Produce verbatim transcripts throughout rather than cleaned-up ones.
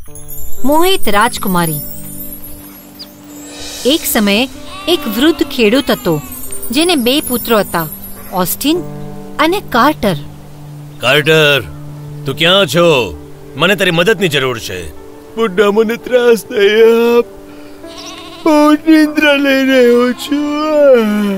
મોહિત રાજકુમારી। એક સમયે એક વૃદ્ધ ખેડૂત હતો જેને બે પુત્રો હતા, ઓસ્ટિન અને કાર્ટર। કાર્ટર, તું ક્યાં છો? મને તારી મદદની જરૂર છે। બુઢા, મને ત્રાસ નહીં આપ, હું નિંદ્રા લઈ રહ્યો છું।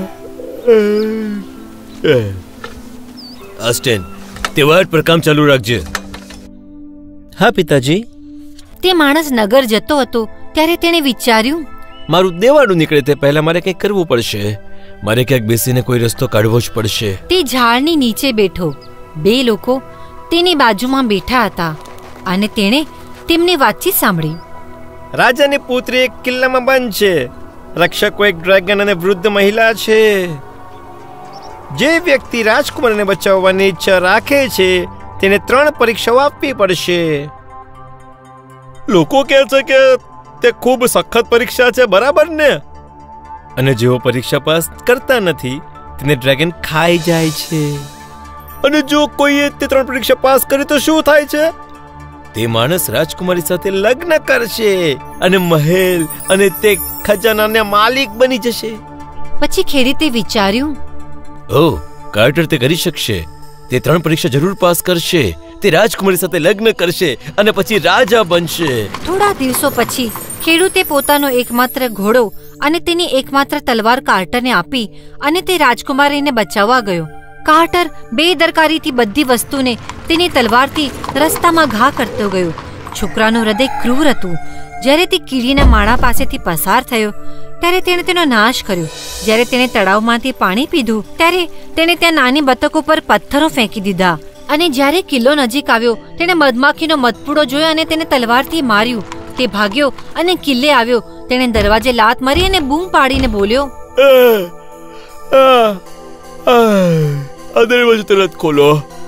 ઓસ્ટિન, તે વાટ પર કામ ચાલુ રાખજે। હા પિતાજી। તે માણસ નગર જતો હતો ત્યારે તેણે વિચાર્યું, મારું દેવાળું નીકળે તે પહેલા મારે કંઈક કરવું પડશે। મારે ક્યાંક બેસીને કોઈ રસ્તો કાઢવો જ પડશે। તે ઝાડની નીચે બેઠો। બે લોકો તેની બાજુમાં બેઠા હતા અને તેણે તેમની વાતચીત સાંભળી। રાજાની પુત્રી એક કિલ્લામાં બંધ છે। રક્ષકો એક ડ્રેગન અને વૃદ્ધ મહિલા છે। જે વ્યક્તિ રાજકુમારને બચાવવાની ઈચ્છા રાખે છે તેને ત્રણ પરીક્ષાઓ આપવી પડશે। લોકો કહે છે કે તે ખૂબ સખત પરીક્ષા છે, બરાબર ને? અને જેઓ પરીક્ષા પાસ કરતા નથી તેને ડ્રેગન ખાઈ જાય છે। અને જો કોઈએ તે ત્રણ પરીક્ષા પાસ કરી તો શું થાય છે? તે માણસ રાજકુમારી સાથે લગ્ન કરશે અને મહેલ અને તે ખજાનાના માલિક બની જશે। પછી ખેડૂતે વિચાર્યું, ઓહ, કાર્ટર તે કરી શકશે। તે ત્રણ પરીક્ષા જરૂર પાસ કરશે, તે રાજકુમારી સાથે લગ્ન કરશે અને પછી રાજા બનશે। થોડા દિવસો પછી ખેડૂતે પોતાનો એકમાત્ર ઘોડો અને તેની એકમાત્ર તલવાર કાર્ટરને આપી અને તે રાજકુમારીને બચાવવા ગયો। કાર્ટર બેદરકારીથી બધી વસ્તુને તેની તલવારથી રસ્તામાં ઘા કરતો ગયો। છોકરાનું હૃદય ક્રૂર હતું। જ્યારે તે કીડીના માળા પાસેથી પસાર થયો ત્યારે તેણે તેનો નાશ કર્યો। જ્યારે તેણે તળાવમાંથી પાણી પીધું ત્યારે તેણે ત્યાં નાની બતકો પર પથ્થરો ફેંકી દીધા અને જ્યારે કિલ્લો નજીક આવ્યો તેણે મધમાખીનો મધપૂડો જોયો અને તેને તલવારથી માર્યું। તે ભાગ્યો અને કિલ્લે આવ્યો। તેણે દરવાજે લાત મારી અને બૂમ પાડીને બોલ્યો, આ દરવાજો તરત ખોલો,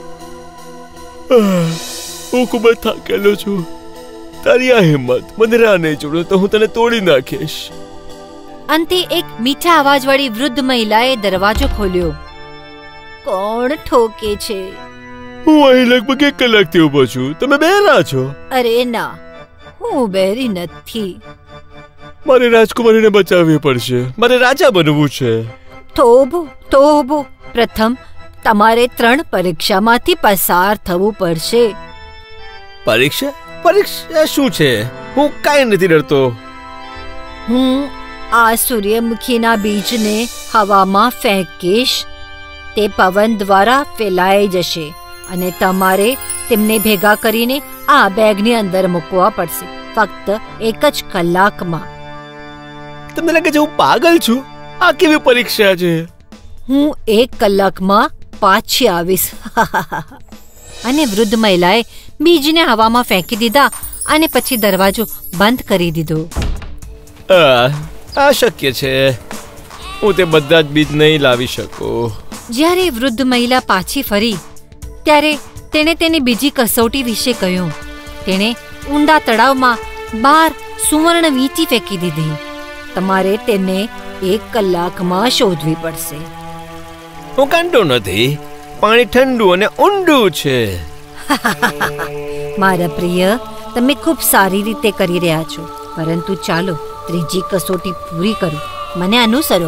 હું ખૂબ જ થાકેલો છું। તારી આ હિંમત મને રાહ નહીં જોડો તો હું તને તોડી નાખીશ। અંતે એક મીઠા અવાજવાળી વૃદ્ધ મહિલાએ દરવાજો ખોલ્યો। કોણ ઠોકે છે? હું અહીં લગભગ એક કલાકથી ઊભો છું, તમે બેરા છો? અરે ના, હું બેરી નથી। મારે રાજકુમારીને બચાવવી પડશે, મારે રાજા બનવું છે। તોબો તોબો, પ્રથમ તમારે ત્રણ પરીક્ષામાંથી પસાર થવું પડશે। પરીક્ષા? પરીક્ષા શું છે? હું કાંઈ નથી ડરતો। હું આ સૂર્યમુખીના બીજને હવામાં ફેંકીશ। તે પવન દ્વારા ફેલાઈ જશે અને તમારે તેમને ભેગા કરીને આ બેગની અંદર મૂકવા પડશે, ફક્ત એક જ કલાકમાં। તમને લાગે છે હું પાગલ છું? આ કેવી પરીક્ષા છે? હું એક કલાકમાં પાછી આવીશ। અને વૃદ્ધ મહિલાએ બીજને હવામાં ફેંકી દીધા અને પછી દરવાજો બંધ કરી દીધો। આ શક્ય છે, હું તે બધા જ બીજ નહીં લાવી શકું। જ્યારે વૃદ્ધ મહિલા પાછી ફરી ત્યારે તેણે તેની બીજી કસોટી વિશે કહ્યું। તેણે ઊંડા તળાવમાં બાર સુવર્ણ વીંટી ફેંકી દીધી। તમારે તેને એક કલાકમાં શોધવી પડશે। હું કાંટો નથી, પાણી ઠંડુ અને ઊંડું છે। મારા પ્રિય, તમે ખૂબ સારી રીતે કરી રહ્યા છો, પરંતુ ચાલો ત્રીજી કસોટી પૂરી કરો। મને અનુસરો।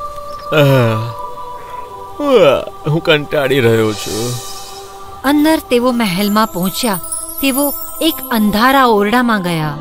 હું કંટાળી રહ્યો છું। અંદર તેઓ મહેલમાં પહોંચ્યા। તેઓ એક અંધારા ઓરડામાં ગયા।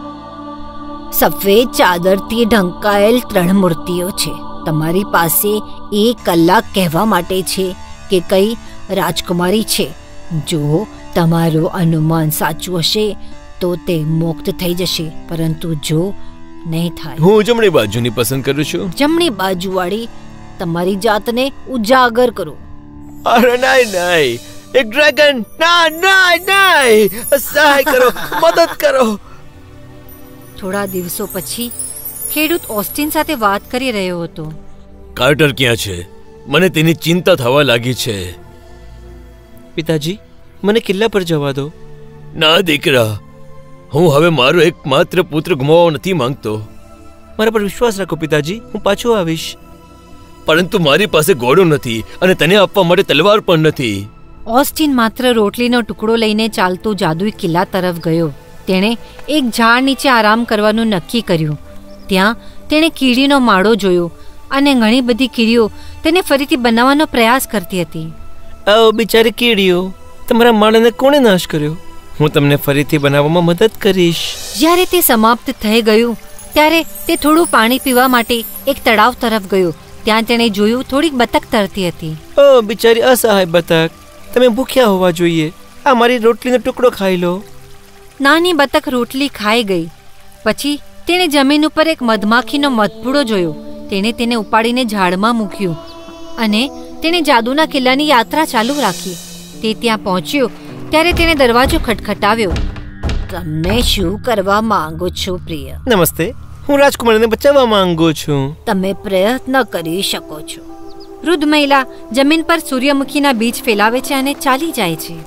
સફેદ ચાદરથી ઢંકાયેલ ત્રણ મૂર્તિઓ છે। તમારી પાસે એક કલાક કહેવા માટે છે કે કઈ રાજકુમારી છે। જો તમારું અનુમાન સાચું હશે તો તે મુક્ત થઈ જશે, પરંતુ જો નહીં થાય, હું જમણી બાજુની પસંદ કરું છું। જમણી બાજુવાળી તમારી જાતને ઉજાગર કરો। અરે નહીં નહીં, એક ડ્રેગન! ના નહીં નહીં, સહાય કરો, મદદ કરો। થોડા દિવસો પછી ખેડૂત ઓસ્ટિન સાથે વાત કરી રહ્યો હતો। કાર્ટર ક્યાં છે? મને તેની ચિંતા થવા લાગી છે। પિતાજી, મને કિલ્લા પર જવા દો। ના દીકરા, હું હવે મારો એકમાત્ર પુત્ર ગુમાવવા નથી માંગતો। મારા પર વિશ્વાસ રાખો પિતાજી, હું પાછો આવીશ। પરંતુ મારી પાસે ઘોડો નથી અને તને આપવા માટે તલવાર પણ નથી। ઓસ્ટિન માત્ર રોટલીનો ટુકડો લઈને ચાલતો જાદુઈ કિલ્લા તરફ ગયો। તેણે એક ઝાડ નીચે આરામ કરવાનું નક્કી કર્યું. ત્યાં તેણે કીડીનો માળો જોયો અને ઘણી બધી કીડીઓ તેને ફરીથી બનાવવાનો પ્રયાસ કરતી હતી. આવો બિચારી કીડીઓ, તમારા માળાને કોણે નાશ કર્યો? હું તમને ફરીથી બનાવવામાં મદદ કરીશ. જ્યારે તે સમાપ્ત થઈ ગયું ત્યારે તે થોડું પાણી પીવા માટે એક તળાવ તરફ ગયો. ત્યાં તેણે જોયું થોડીક બતક તરતી હતી. ઓ બિચારી અસહાય બતક, તમે ભૂખ્યા હોવા જોઈએ. આ મારી રોટલીનો ટુકડો ખાઈ લો. નાની બતક રોટલી ખાઈ ગઈ. પછી તેણે જમીન ઉપર એક મધમાખીનો મધપૂડો જોયો. તેણે તેને ઉપાડીને ઝાડમાં મૂક્યું અને તેણે જાદુના કિલ્લાની યાત્રા ચાલુ રાખી. તે ત્યાં પહોંચ્યો ત્યારે તેણે દરવાજો ખટખટાવ્યો. તમે શું કરવા માંગો છો પ્રિય? નમસ્તે, હું રાજકુમારીને બચાવવા માંગુ છું. તમે પ્રયત્ન કરી શકો છો. વૃદ્ધ મહિલા જમીન પર સૂર્યમુખીના બીજ ફેલાવે છે અને ચાલી જાય છે.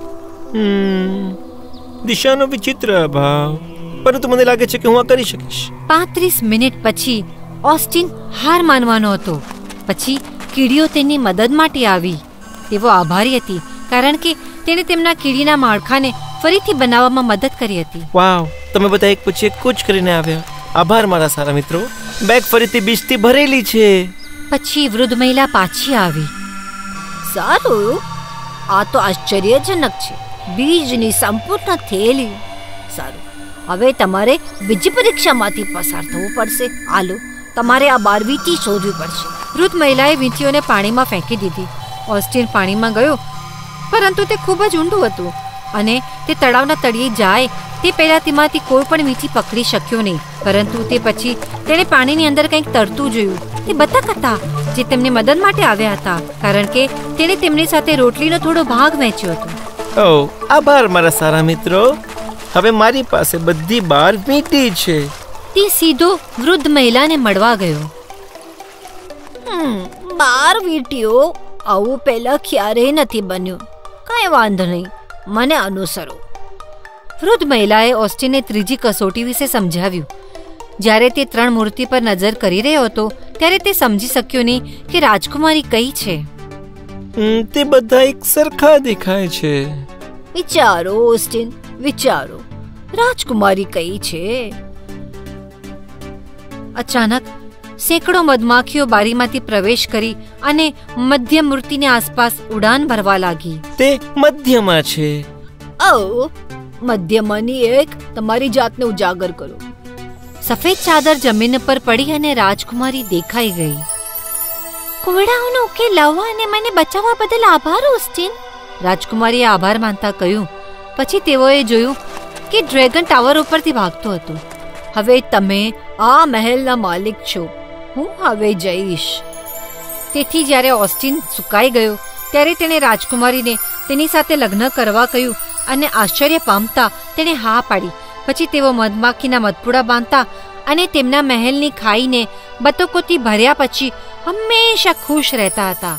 હમ, દિશાનો વિચિત્ર અભાવ, પરંતુ મને લાગે છે કે હું આ કરી શકીશ. પાંત્રીસ મિનિટ પછી ઓસ્ટિન હાર માનવાનો હતો. પછી કીડીઓ તેની મદદ માટે આવી. તેઓ આભારી હતી કારણ કે તેણે તેમના કીડીના માળખાને ફરીથી બનાવવામાં મદદ કરી હતી. વાવ, તમે બધા એક પછી એક કૂચ કરીને આવ્યા. આભાર મારા સારા મિત્રો. બેગ ફરીથી બીજથી ભરેલી છે. પછી વૃદ્ધ મહિલા પાછી આવી. સારું, આ તો આશ્ચર્યજનક છે. બીજની સંપૂર્ણ થેલી. સારું, હવે તમારે બીજી પરીક્ષામાંથી પસાર થવું પડશે. આલો, તમારે આ બાર વીંટી શોધવી પડશે. વૃદ્ધ મહિલાએ વીંટીઓને પાણીમાં ફેંકી દીધી. ઓસ્ટિન પાણીમાં ગયો, પરંતુ તે ખૂબ જ ઊંડું હતું અને તે તળાવના તળિયે જાય તે પહેલા તેમાંથી કોઈ પણ વીંટી પકડી શક્યો નહીં. પરંતુ તે પછી તેણે પાણીની અંદર કંઈક તરતું જોયું. તે બતક હતા જે તેમને મદદ માટે આવ્યા હતા કારણ કે તેણે તેમની સાથે રોટલીનો થોડો ભાગ વહેંચ્યો હતો. ઓ, આભાર મારા સારા મિત્રો. હવે મારી પાસે બધી બાર વીંટી છે. તે સીધો વૃદ્ધ મહિલાને મળવા ગયો. બાર વીંટીઓ? આવું પહેલા ક્યારેય નથી બન્યું. કાંઈ વાંધો નહીં, મને અનુસરો. વૃદ્ધ મહિલાએ ઓસ્ટિનને ત્રીજી કસોટી વિશે સમજાવ્યું. જ્યારે તે ત્રણ મૂર્તિ પર નજર કરી રહ્યો હતો ત્યારે તે સમજી શક્યો નહીં કે રાજકુમારી કઈ છે. તે બધા એક સરખા દેખાય છે. વિચારો ઓસ્ટિન, વિચારો. રાજકુમારી કઈ છે? અચાનક સેંકડો મધમાખીઓ બારીમાંથી પ્રવેશ કરી અને મધ્ય મૂર્તિની આસપાસ ઉડાન ભરવા લાગી. તે મધ્યમાં છે. ઓ, મધ્યમાંની એક. તમારી જાતને ઉજાગર કરો. સફેદ ચાદર જમીન પર પડી અને રાજકુમારી દેખાઈ ગઈ. કોયડાઓનો ઉકેલ લાવવા અને મને બચાવવા બદલ આભાર ઓસ્ટિન. રાજકુમારીએ આભાર માનતા કહ્યું. પછી તેઓએ જોયું કે ડ્રેગન ટાવર ઉપરથી ભાગતો હતો. હવે તમે આ મહેલના માલિક છો. હું હવે જઈશ. તેથી જ્યારે ઓસ્ટિન સુકાઈ ગયો ત્યારે તેણે રાજકુમારીને તેની સાથે લગ્ન કરવા કહ્યું અને આશ્ચર્ય પામતા તેણે હા પાડી. પછી તેઓ મધમાખીના મધપૂડા બાંધતા અને તેમના મહેલની ખાઈને બતકોથી ભર્યા પછી હંમેશા ખુશ રહેતા હતા.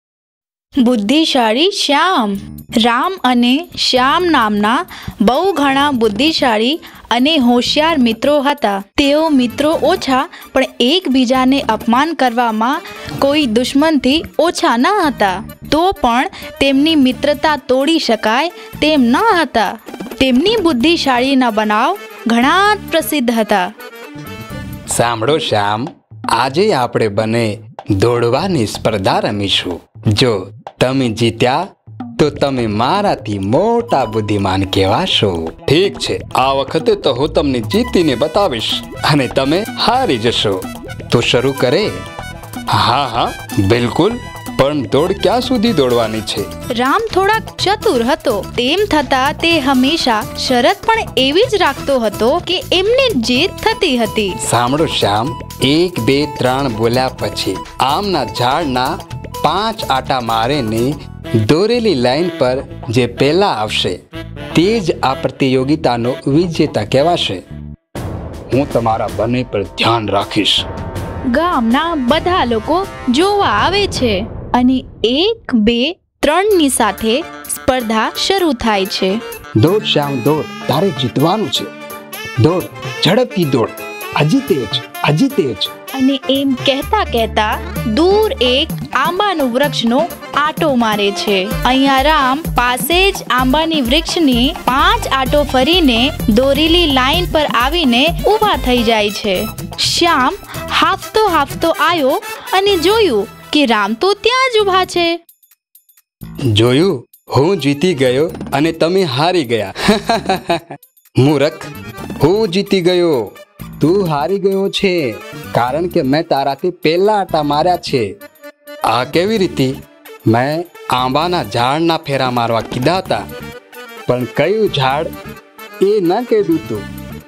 બુદ્ધિશાળી શ્યામ. રામ અને શ્યામ નામના બહુ ઘણા બુદ્ધિશાળી અને હોશિયાર મિત્રો હતા. તેઓ મિત્રો ઓછા પણ એકબીજાને અપમાન કરવામાં કોઈ દુશ્મનથી ઓછા ન હતા. તો પણ તેમની મિત્રતા તોડી શકાય તેમ ન હતા. તેમની બુદ્ધિશાળીના બનાવ ઘણા જ પ્રસિદ્ધ હતા. સાંભળો શ્યામ, આજે આપણે બંને દોડવાની સ્પર્ધા રમીશું. જો તમે જીત્યા તો તમે મારાથી મોટા બુદ્ધિમાન કહેવાશો. ઠીક છે, આ વખતે તો હું તમને જીતીને બતાવીશ અને તમે હારી જશો. તો શરૂ કરે? હા હા બિલકુલ, પણ દોડ ક્યાં સુધી દોડવાની છે? રામ થોડાક ચતુર હતો, તેમ છતાં તે હંમેશા શરત પણ એવી જ રાખતો હતો કે એમની જીત થતી હતી. સાંભળો શ્યામ, એક બે ત્રણ બોલ્યા પછી આમના ઝાડના પાંચ આટા મારીને દોરેલી લાઈન પર જે પહેલા આવશે તે જ આ પ્રતિયોગિતાનો વિજેતા કહેવાશે. હું તમારા બંને પર ધ્યાન રાખીશ. ગામના બધા લોકો જોવા આવે છે અને એક બે ત્રણ ની સાથે સ્પર્ધા શરૂ થાય છે. દોડ શ્યામ દોડ, તારે જીતવાનું છે. દોડ, ઝડપથી દોડ. હજી તેજ, હજી તેજ. અને એમ કહેતા કહેતા દૂર એક આંબાનું વૃક્ષનો આટો મારે છે. અહીંયા રામ પાસે જ આંબાની વૃક્ષની પાંચ આટો ફરીને દોરેલી લાઈન પર આવીને ઊભા થઈ જાય છે. શ્યામ હાફતો હાફતો આવ્યો અને જોયું કે રામ તો ત્યાં જ ઊભા છે. જોયું, હું જીતી ગયો અને તમે હારી ગયા. મૂર્ખ, હું જીતી ગયો, તું હારી ગયો છે, કારણ કે મેં તારાથી પહેલા આટા માર્યા છે. આ કેવી રીતે? મેં આંબાના ઝાડના ફેરા મારવા કીધા હતા, પણ કયું ઝાડ એ ન કીધું તું.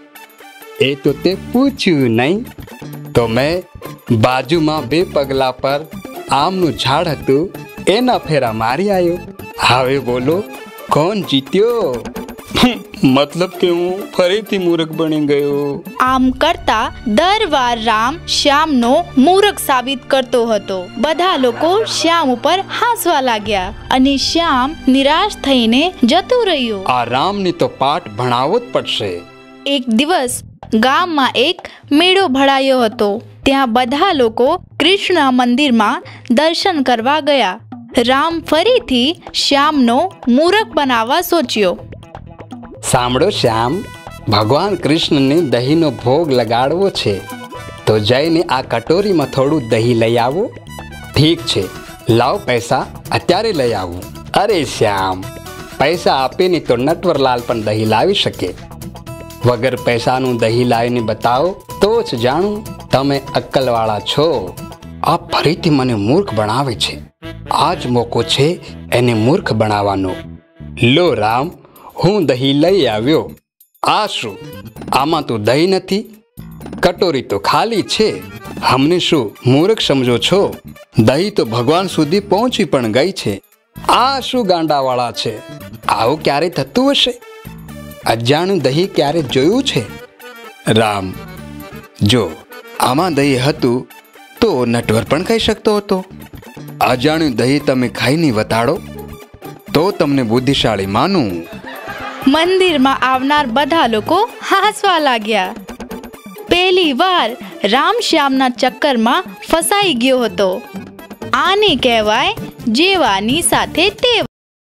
એ તો તે પૂછ્યું નહીં, તો મેં બાજુમાં બે પગલા પર આમનું ઝાડ હતું એના ફેરા મારી આવ્યો. હવે બોલો, કોણ જીત્યો? મતલબ કે હું ફરીથી મૂર્ખ બની ગયો. આમ કરતા દર વાર રામ શ્યામનો મૂર્ખ સાબિત કરતો હતો. બધા લોકો શ્યામ ઉપર હસવા લાગ્યા અને શ્યામ નિરાશ થઈને જતો રહ્યો. આ રામને તો પાઠ ભણાવવો જ પડશે. એક દિવસ ગામમાં એક મેળો ભરાયો હતો. ત્યાં બધા લોકો કૃષ્ણ મંદિરમાં દર્શન કરવા ગયા. રામ ફરીથી શ્યામનો મૂર્ખ બનાવવા સોચ્યો. સાંભળો શ્યામ, ભગવાન કૃષ્ણને દહીંનો ભોગ લગાડવો છે, તો જઈને આ કટોરીમાં થોડું દહીં લઈ આવો. ઠીક છે, લાવ પૈસા, અત્યારે લઈ આવું. અરે શ્યામ, પૈસા આપીને તો નટવરલાલ પણ દહીં લાવી શકે. વગર પૈસાનું દહીં લાવીને બતાવો તો જ જાણું તમે અક્કલવાળા છો. આ ફરીથી મને મૂર્ખ બનાવે છે. આ જ મોકો છે એને મૂર્ખ બનાવવાનો. લો રામ, હું દહીં લઈ આવ્યો. આ શું? આમાં તો દહીં નથી, કટોરી તો ખાલી છે. અમને શું મૂર્ખ સમજો છો? દહીં તો ભગવાન સુધી પહોંચી પણ ગઈ છે. આ શું ગાંડાવાળા છે? આવું ક્યારે થતું હશે? અજાણ્યું દહીં ક્યારે જોયું છે? રામ, જો આમાં દહીં હતું તો નટવર પણ કહી શકતો હતો. અજાણ્યું દહીં તમે ખાઈને વતાડો તો તમને બુદ્ધિશાળી માનું. મંદિરમાં આવનાર બધા લોકો હસવા લાગ્યા. પહેલી વાર રામ શ્યામના ચક્કરમાં ફસાઈ ગયો હતો. આને કહેવાય જેવાની સાથે તેવા.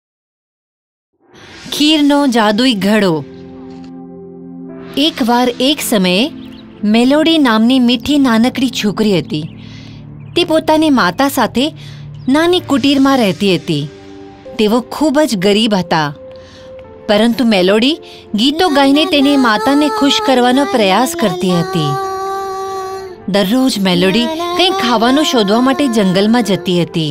ખીરનો જાદુઈ ઘડો. એકવાર એક સમયે મેલોડી નામની મીઠી નાનકડી છોકરી હતી. તે પોતાની માતા સાથે નાની કુટીરમાં રહેતી હતી. તેઓ ખૂબ જ ગરીબ હતા, પરંતુ મેલોડી ગીતો ગાઈને તેની માતાને ખુશ કરવાનો પ્રયાસ કરતી હતી. દરરોજ મેલોડી કંઈ ખાવાનું શોધવા માટે જંગલમાં જતી હતી.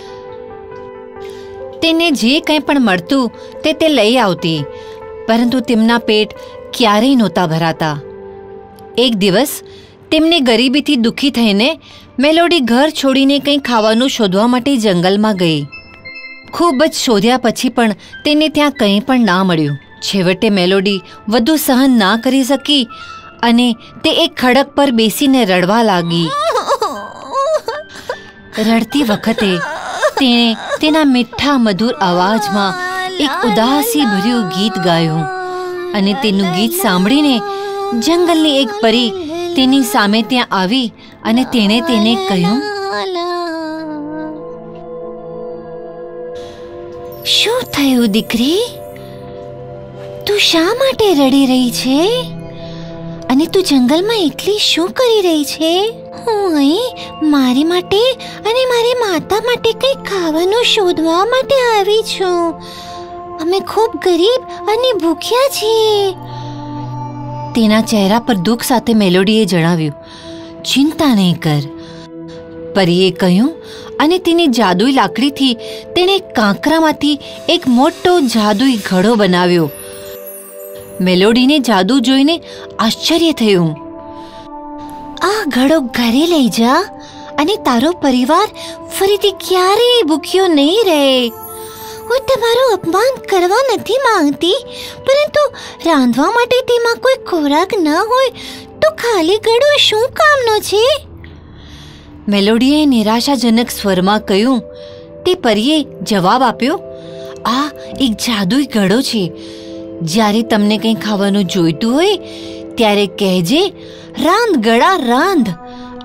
તેને જે કંઈ પણ મળતું તે તે લઈ આવતી, પરંતુ તેમના પેટ ક્યારેય નહોતા ભરાતા. એક દિવસ તેમને ગરીબીથી દુઃખી થઈને મેલોડી ઘર છોડીને કંઈ ખાવાનું શોધવા માટે જંગલમાં ગઈ. ખૂબ જ શોધ્યા પછી પણ તેને ત્યાં કંઈ પણ ના મળ્યું. છેવટે મેલોડી વધુ સહન ના કરી શકી અને તે એક ખડક પર બેસીને રડવા લાગી. રડતી વખતે તેણે તેના મીઠા મધુર અવાજમાં એક ઉદાસી ભર્યું ગીત ગાયું અને તેનું ગીત સાંભળીને જંગલની એક પરી તેની સામે ત્યાં આવી અને તેણે તેને કહ્યું, શું થયું દીકરી? તું શા માટે રડી રહી છે? અને તું જંગલમાં એકલી શું કરી રહી છે? હું અહીં મારી માટે અને મારી માતા માટે કંઈ ખાવાનું શોધવા માટે આવી છું. અમે ખૂબ ગરીબ અને ભૂખ્યા છીએ. તેના ચહેરા પર દુઃખ સાથે મેલોડીએ જણાવ્યું, ચિંતા નહીં કર. પરીએ કહ્યું અને તેની જાદુઈ લાકડીથી તેણે કાંકરામાંથી એક મોટો જાદુઈ ઘડો બનાવ્યો. મેલોડીને જાદુ જોઈને આશ્ચર્ય થયું. આ ઘડો ઘરે લઈ જા અને તારો પરિવાર ફરીથી ક્યારેય ભૂખ્યો નહીં રહે. હું તમારું અપમાન કરવા નથી માંગતી, પરંતુ રાંધવા માટે તેમાં કોઈ ખોરાક ન હોય તો ખાલી ઘડો શું કામનો છે? મેલોડીએ નિરાશાજનક સ્વરમાં કહ્યું. તે પરીએ જવાબ આપ્યો, આ એક જાદુઈ ઘડો છે. જ્યારે તમને કંઈ ખાવાનું જોઈતું હોય ત્યારે કહેજે, રાંધ ગળા રાંધ,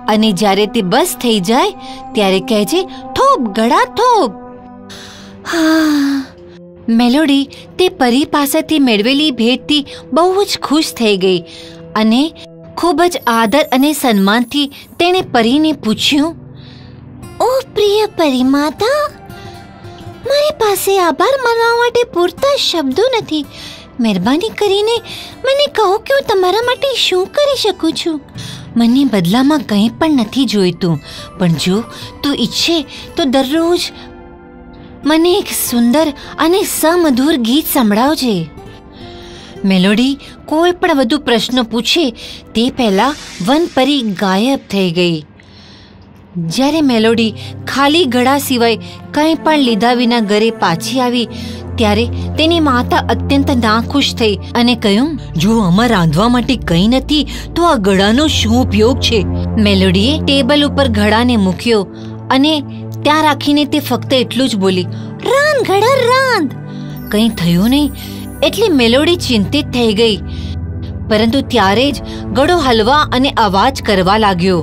અને જ્યારે તે બસ થઈ જાય ત્યારે કહેજે, થોપ ઘડા થોપ. હા, મેલોડી તે પરી પાસેથી મેળવેલી ભેટથી બહુ જ ખુશ થઈ ગઈ અને ખૂબ જ આદર અને સન્માનથી તેણે પરીને પૂછ્યું, ઓ પ્રિય પરી માતા, મારી પાસે આભાર માનવા માટે પૂરતા શબ્દો નથી. મહેરબાની કરીને મને કહો કે હું તમારા માટે શું કરી શકું છું. મને બદલામાં કંઈ પણ નથી જોઈતું, પણ જો તું ઈચ્છે તો દરરોજ મને એક સુંદર અને સમધુર ગીત સંભળાવજે. મેલોડી કોઈ પણ વધુ પ્રશ્નો પૂછે તે પહેલા વનપરી ગાયબ થઈ ગઈ. જ્યારે મેલોડી ખાલી ગળા સિવાય કંઈ પણ લીધા વિના ઘરે પાછી આવી ત્યારે તેની માતા અત્યંત નાખુશ થઈ અને કહ્યું, જો આમાં રાંધવા માટે કંઈ નથી તો આ ઘડાનો શું ઉપયોગ છે? મેલોડીએ ટેબલ ઉપર ઘડાને મૂક્યો અને ત્યાં રાખીને તે ફક્ત એટલું જ બોલી, રાંધ ઘડા રાંધ. કંઈ થયું નહીં એટલે મેલોડી ચિંતિત થઈ ગઈ, પરંતુ ત્યારે જ ઘડો હલવા અને અવાજ કરવા લાગ્યો.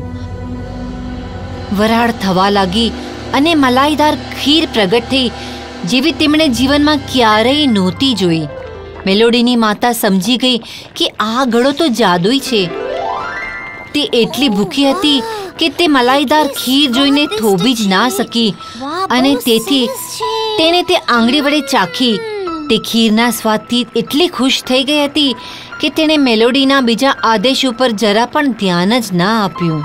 વરાળ થવા લાગી અને મલાઈદાર ખીર પ્રગટ થઈ જેવી તેમણે જીવનમાં ક્યારેય નહોતી જોઈ. મેલોડીની માતા સમજી ગઈ કે આ ઘડો તો જાદુઈ છે. તે એટલી ભૂખી હતી કે તે મલાઈદાર ખીર જોઈને થોભી જ ના શકી અને તેથી તેણે તે આંગળી વડે ચાખી. તે ખીરના સ્વાદથી એટલી ખુશ થઈ ગઈ હતી કે તેણે મેલોડીના બીજા આદેશ ઉપર જરા પણ ધ્યાન જ ના આપ્યું.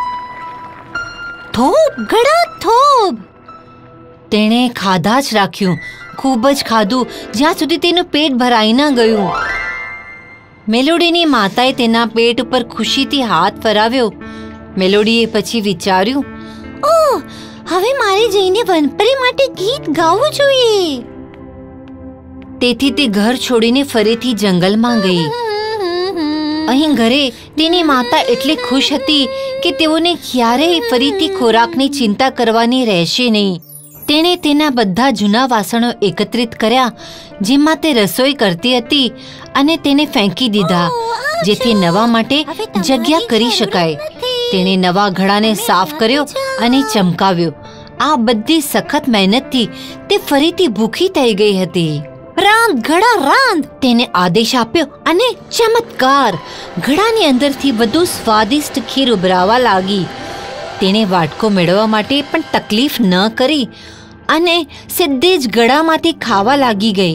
થોપ ઘડા થોપ. તેણે ખાધા જ રાખ્યું, ખૂબ જ ખાધું, જ્યાં સુધી તેનું પેટ ભરાઈ ન ગયું. મેલોડીની માતાએ તેના પેટ ઉપર ખુશીથી હાથ ફરાવ્યો. મેલોડીએ પછી વિચાર્યું, ઓહ, હવે મારે જઈને વનપરી માટે ગીત ગાવું જોઈએ. તેથી તે ઘર છોડીને ફરીથી જંગલમાં ગઈ. અહીં ઘરે તેની માતા એટલી ખુશ હતી કે તેઓને ક્યારેય ફરીથી ખોરાકની ચિંતા કરવાની રહેશે નહીં. તેણે તેના બધા જૂના વાસણો એકત્રિત કર્યા જેમાં તે રસોઈ કરતી હતી અને તેને ફેંકી દીધા જેથી નવા માટે જગ્યા કરી શકાય. તેણે નવા ઘડાને સાફ કર્યો અને ચમકાવ્યો. આ બધી સખત મહેનતથી તે ફરીથી ભૂખી થઈ ગઈ હતી. રાંધ ઘડા રાંધ, તેને આદેશ આપ્યો અને ચમત્કાર, ઘડાની અંદરથી વધુ સ્વાદિષ્ટ ખીર ઉભરાવા લાગી. તેણે વાટકો મેળવવા માટે પણ તકલીફ ન કરી અને સીધી જ ગળામાંથી ખાવા લાગી ગઈ.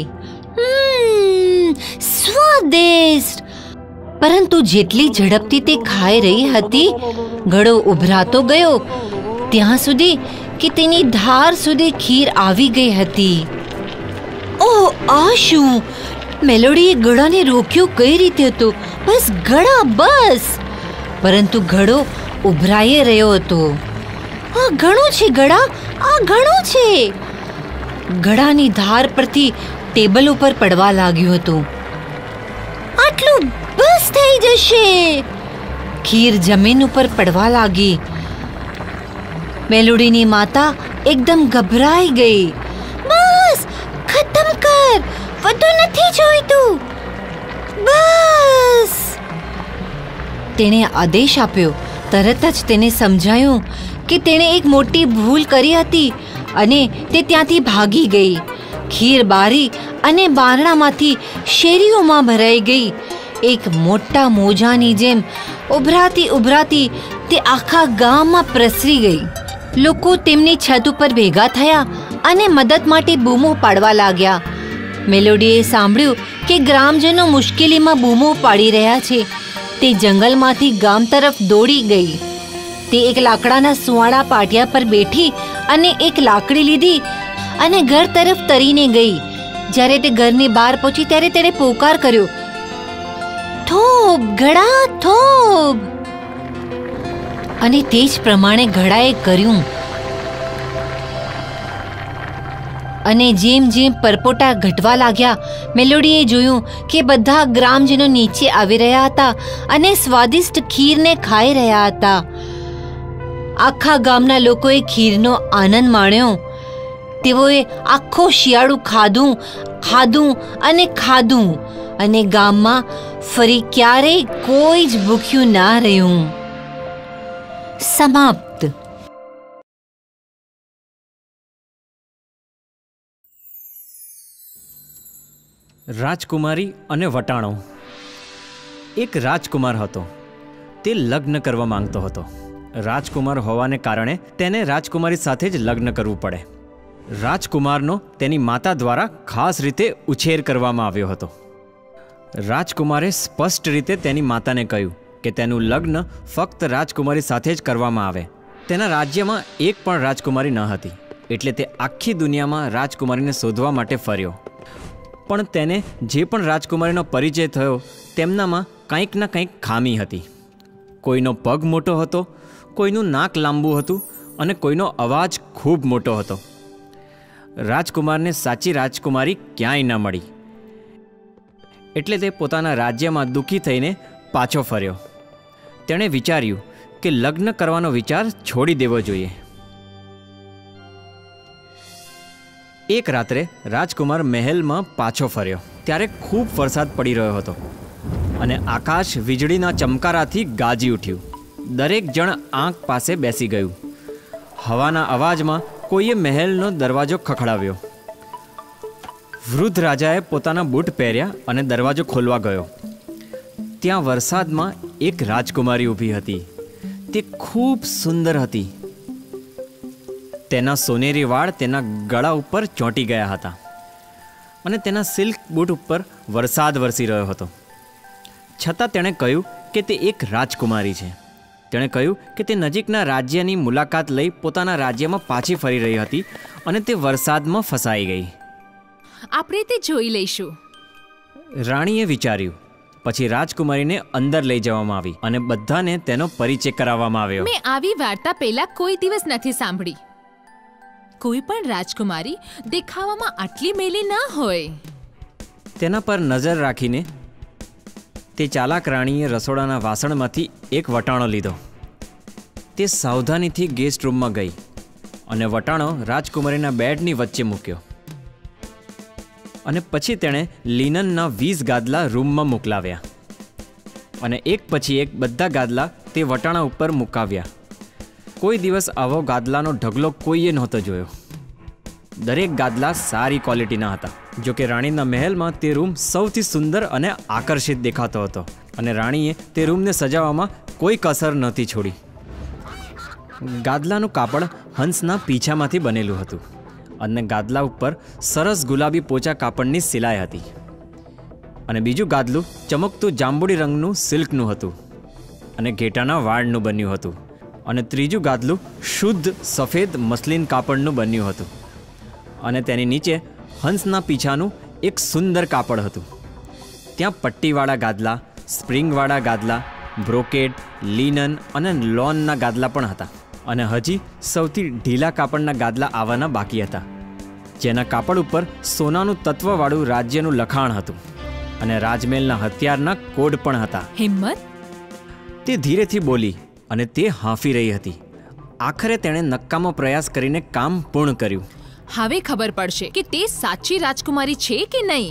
સ્વાદિષ્ટ! પરંતુ જેટલી ઝડપથી તે ખાઈ રહી હતી, ગળો ઉભરાતો ગયો ત્યાં સુધી કે તેની ધાર સુધી ખીર આવી ગઈ હતી. ઓહ, આ શું? મેલોડીએ ગળાને રોક્યો કઈ રીતે હતો? બસ ગળા, બસ! પરંતુ ગળો ઉભરાઈ રહ્યો હતો. આ ઘણો છે ગળા, આ ઘણો છે. ગળાની ધાર પરથી ટેબલ ઉપર પડવા લાગ્યું હતું. આટલું બસ થઈ જશે. ખીર જમીન ઉપર પડવા લાગી. મેલોડીની માતા એકદમ ગભરાઈ ગઈ. બસ, ખતમ કર, વધુ નથી જોઈતું, બસ! તેણે આદેશ આપ્યો. તરત જ તેને સમજાયું કે તેણે એક મોટી ભૂલ કરી હતી અને તે ત્યાંથી ભાગી ગઈ. ખીર બારી અને બારણામાંથી શેરીઓમાં ભરાઈ ગઈ. એક મોટા મોજાની જેમ ઉભરાતી ઉભરાતી તે આખા ગામમાં પ્રસરી ગઈ. લોકો તેમની છત ઉપર ભેગા થયા અને મદદ માટે બૂમો પાડવા લાગ્યા. મેલોડીએ સાંભળ્યું કે ગ્રામજનો મુશ્કેલીમાં બૂમો પાડી રહ્યા છે. તે જંગલમાંથી ગામ તરફ દોડી ગઈ. તે એક લાકડાના સુવાળા પાટિયા પર બેઠી અને એક લાકડી લીધી અને ઘર તરફ તરીને ગઈ. જ્યારે તે ઘરની બહાર પહોંચી ત્યારે તેણે પોકાર કર્યો, થોપ ઘડા થોપ! અને તે જ પ્રમાણે ઘડાએ કર્યું. અને જેમ જેમ પરપોટા ઘટવા લાગ્યા, મેલોડીએ જોયું કે બધા ગ્રામજનો નીચે આવી રહ્યા હતા અને સ્વાદિષ્ટ ખીરને ખાઈ રહ્યા હતા. આખા ગામના લોકોએ ખીરનો આનંદ માણ્યો. તેઓએ આખો શિયાળું ખાધું ખાધું અને ખાધું અને ગામમાં ફરી ક્યારેય કોઈ જ ભૂખ્યું ના રહ્યું. સમાપ્ત. રાજકુમારી અને વટાણો. એક રાજકુમાર હતો. તે લગ્ન કરવા માંગતો હતો. રાજકુમાર હોવાને કારણે તેને રાજકુમારી સાથે જ લગ્ન કરવું પડે. રાજકુમારનો તેની માતા દ્વારા ખાસ રીતે ઉછેર કરવામાં આવ્યો હતો. રાજકુમારે સ્પષ્ટ રીતે તેની માતાને કહ્યું કે તેનું લગ્ન ફક્ત રાજકુમારી સાથે જ કરવામાં આવે. તેના રાજ્યમાં એક પણ રાજકુમારી ન હતી, એટલે તે આખી દુનિયામાં રાજકુમારીને શોધવા માટે ફર્યો. પણ તેને જે પણ રાજકુમારીનો પરિચય થયો તેમનામાં કંઈક ના કંઈક ખામી હતી. કોઈનો પગ મોટો હતો, કોઈનું નાક લાંબુ હતું અને કોઈનો અવાજ ખૂબ મોટો હતો. રાજકુમારને સાચી રાજકુમારી ક્યાંય ન મળી, એટલે તે પોતાના રાજ્યમાં દુઃખી થઈને પાછો ફર્યો. તેણે વિચાર્યું કે લગ્ન કરવાનો વિચાર છોડી દેવો જોઈએ. એક રાત્રે રાજકુમાર મહેલમાં પાછો ફર્યો ત્યારે ખૂબ વરસાદ પડી રહ્યો હતો અને આકાશ વીજળીના ચમકારાથી ગાજી ઉઠ્યું. દરેક જણ આંખ પાસે બેસી ગયું. હવાના અવાજમાં કોઈએ મહેલનો દરવાજો ખખડાવ્યો. વૃદ્ધ રાજાએ પોતાના બૂટ પહેર્યા અને દરવાજો ખોલવા ગયો. ત્યાં વરસાદમાં એક રાજકુમારી ઊભી હતી. તે ખૂબ સુંદર હતી. તેના સોનેરી વાળ તેના ગળા ઉપર ચોંટી ગયા હતા અને તેના સિલ્ક બૂટ ઉપર વરસાદ વરસી રહ્યો હતો. છતાં તેણે કહ્યું કે તે એક રાજકુમારી છે. તેણે કહ્યું કે તે નજીકના રાજ્યની મુલાકાત લઈ પોતાના રાજ્યમાં પાછી ફરી રહી હતી અને તે વરસાદમાં ફસાઈ ગઈ. આપણે તે જોઈ લઈશું. રાણીએ વિચાર્યું. પછી રાજકુમારીને અંદર લઈ જવામાં આવી અને બધાને તેનો પરિચય કરાવવામાં આવ્યો. મેં આવી વાર્તા પહેલા કોઈ દિવસ નથી સાંભળી. કોઈ પણ રાજકુમારી દેખાવામાં આટલી મેલી ન હોય. તેના પર નજર રાખીને તે ચાલાક રાણીએ રસોડાના વાસણમાંથી એક વટાણો લીધો. તે સાવધાનીથી ગેસ્ટ રૂમમાં ગઈ અને વટાણો રાજકુમારીના બેડની વચ્ચે મૂક્યો. અને પછી તેણે લિનનના વીસ ગાદલા રૂમમાં મોકલાવ્યા અને એક પછી એક બધા ગાદલા તે વટાણા ઉપર મુકાવ્યા. કોઈ દિવસ આવો ગાદલાનો ઢગલો કોઈએ નહોતો જોયો. દરેક ગાદલા સારી ક્વોલિટીના હતા. જો કે રાણીના મહેલમાં તે રૂમ સૌથી સુંદર અને આકર્ષિત દેખાતો હતો અને રાણીએ તે રૂમને સજાવવામાં કોઈ કસર નહોતી છોડી. ગાદલાનું કાપડ હંસના પીછામાંથી બનેલું હતું અને ગાદલા ઉપર સરસ ગુલાબી પોચા કાપડની સિલાઈ હતી. અને બીજું ગાદલું ચમકતું જાંબુડી રંગનું સિલ્કનું હતું અને ઘેટાના વાળનું બન્યું હતું. અને ત્રીજું ગાદલું શુદ્ધ સફેદ મસલિન કાપડનું બન્યું હતું અને તેની નીચે હંસના પીછાનું એક સુંદર કાપડ હતું. ત્યાં પટ્ટીવાળા ગાદલા, સ્પ્રિંગવાળા ગાદલા, બ્રોકેડ, લિનન અને લોનના ગાદલા પણ હતા. અને હજી સૌથી ઢીલા કાપડના ગાદલા આવવાના બાકી હતા, જેના કાપડ ઉપર સોનાનું તત્વવાળું રાજ્યનું લખાણ હતું અને રાજમહેલના હથિયારના કોડ પણ હતા. હિંમત! તે ધીરેથી બોલી અને તે હાંફી રહી હતી. આખરે તેણે નકામો પ્રયાસ કરીને કામ પૂર્ણ કર્યું. હવે ખબર પડશે કે તે સાચી રાજકુમારી છે કે નહીં.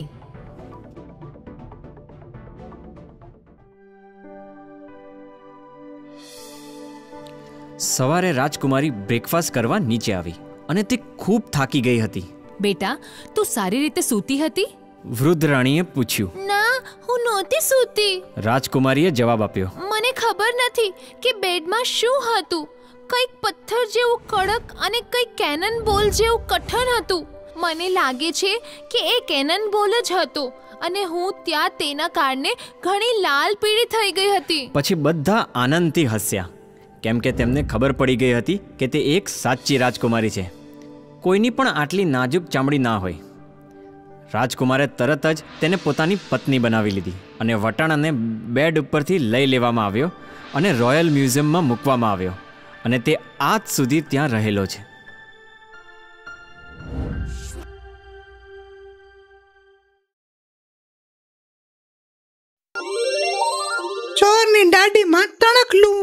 સવારે રાજકુમારી બ્રેકફાસ્ટ કરવા નીચે આવી અને તે ખૂબ થાકી ગઈ હતી. બેટા, તું સારી રીતે સૂતી હતી? વૃદ્ધ રાણીએ પૂછ્યું. ના, હું નહોતી સૂતી. રાજકુમારીએ જવાબ આપ્યો. મને ખબર નથી કે બેડમાં શું હતું. કંઈક પથ્થર જેવું કડક અને કંઈક કેનન બોલ જેવું કઠણ હતું. મને લાગે છે કે એ કેનન બોલ જ હતો અને હું ત્યાં તેના કારણે ઘણી લાલ પીળી થઈ ગઈ હતી. પછી બધા આનંદથી હસ્યા, કેમ કે તેમને ખબર પડી ગઈ હતી કે તે એક સાચી રાજકુમારી છે. કોઈની પણ આટલી નાજુક ચામડી ના હોય. રાજકુમારે તરત જ તેને પોતાની પત્ની બનાવી લીધી અને વટાણાને બેડ ઉપરથી લઈ લેવામાં આવ્યો અને રોયલ મ્યુઝિયમમાં મૂકવામાં આવ્યો અને તે આજ સુધી ત્યાં રહેલો છે. ચોરની દાઢીમાં તણકલું.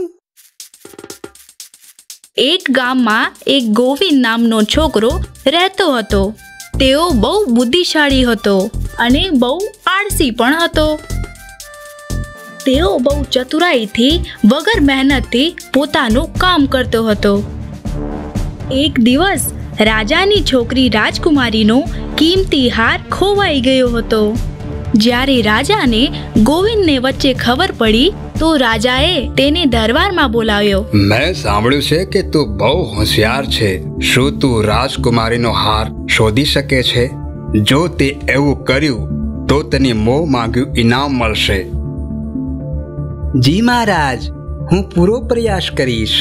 એક ગામમાં એક ગોવિંદ નામનો છોકરો રહેતો હતો. તેઓ બહુ બુદ્ધિશાળી હતો અને બહુ આળસી પણ હતો. તેઓ બહુ ચતુરાઈથી વગર મહેનતથી પોતાનું કામ કરતો હતો. એક દિવસ રાજાની છોકરી રાજકુમારીનો કિંમતી હાર ખોવાઈ ગયો હતો. જ્યારે રાજાને ગોવિંદને વચ્ચે ખબર પડી તો રાજાએ તેને દરબારમાં બોલાવ્યો. મેં સાંભળ્યું છે કે તું બહુ હોશિયાર છે. શું તું રાજકુમારીનો હાર શોધી શકે છે? જો તે એવું કર્યું તો તને મોં માંગ્યું ઇનામ મળશે. જી મહારાજ, હું પૂરો પ્રયાસ કરીશ.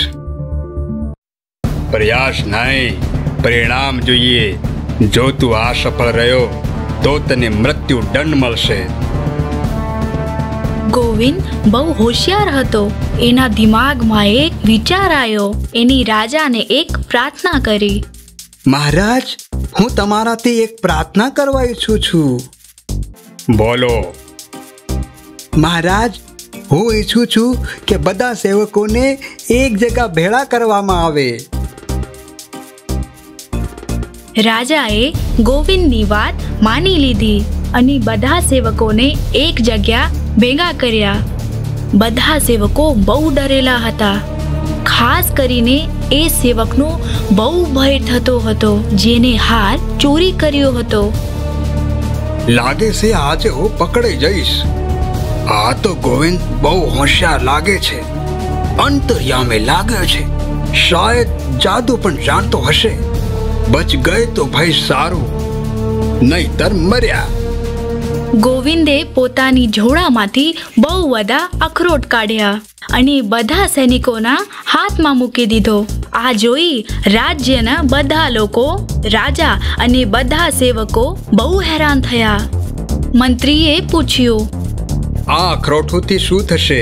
પ્રયાસ નહીં, પરિણામ જોઈએ. જો તું આ સફળ રહ્યો તો તને મૃત્યુ દંડ મળશે. ગોવિંદ બહુ હોશિયાર હતો. એના દિમાગમાં એક વિચાર આવ્યો. એની રાજાને એક પ્રાર્થના કરી. મહારાજ, હું તમારાથી એક પ્રાર્થના કરવા ઈચ્છું છું. બોલો. મહારાજ, હું ઈચ્છું છું કે બધા સેવકોને એક જગ્યા ભેળા કરવામાં આવે. રાજાએ ગોવિંદની વાત માની લીધી અને બધા સેવકોને એક જગ્યા ભેગા કર્યા. બધા સેવકો બહુ ડરેલા હતા. ખાસ કરીને એ સેવકનો બહુ ભય થતો હતો જેને હાર ચોરી કર્યો હતો. લાગે છે આજે હું પકડાઈ જઈશ. આ તો ગોવિંદ બહુ હોશિયાર લાગે છે. અંતર્યામી લાગે છે. શાયદ જાદુ પણ જાણતો હશે. બચ ગયે તો ભાઈ સારું, નહીતર મર્યા. ગોવિંદે પોતાની ઝોળામાંથી બહુ બધા અખરોટ કાઢ્યા અને બધા સૈનિકોના હાથમાં મૂકી દીધો. આ જોઈ રાજ્યના બધા લોકો, રાજા અને બધા સેવકો બહુ હેરાન થયા. મંત્રીએ પૂછ્યું, આ અખરોટોથી શું થશે?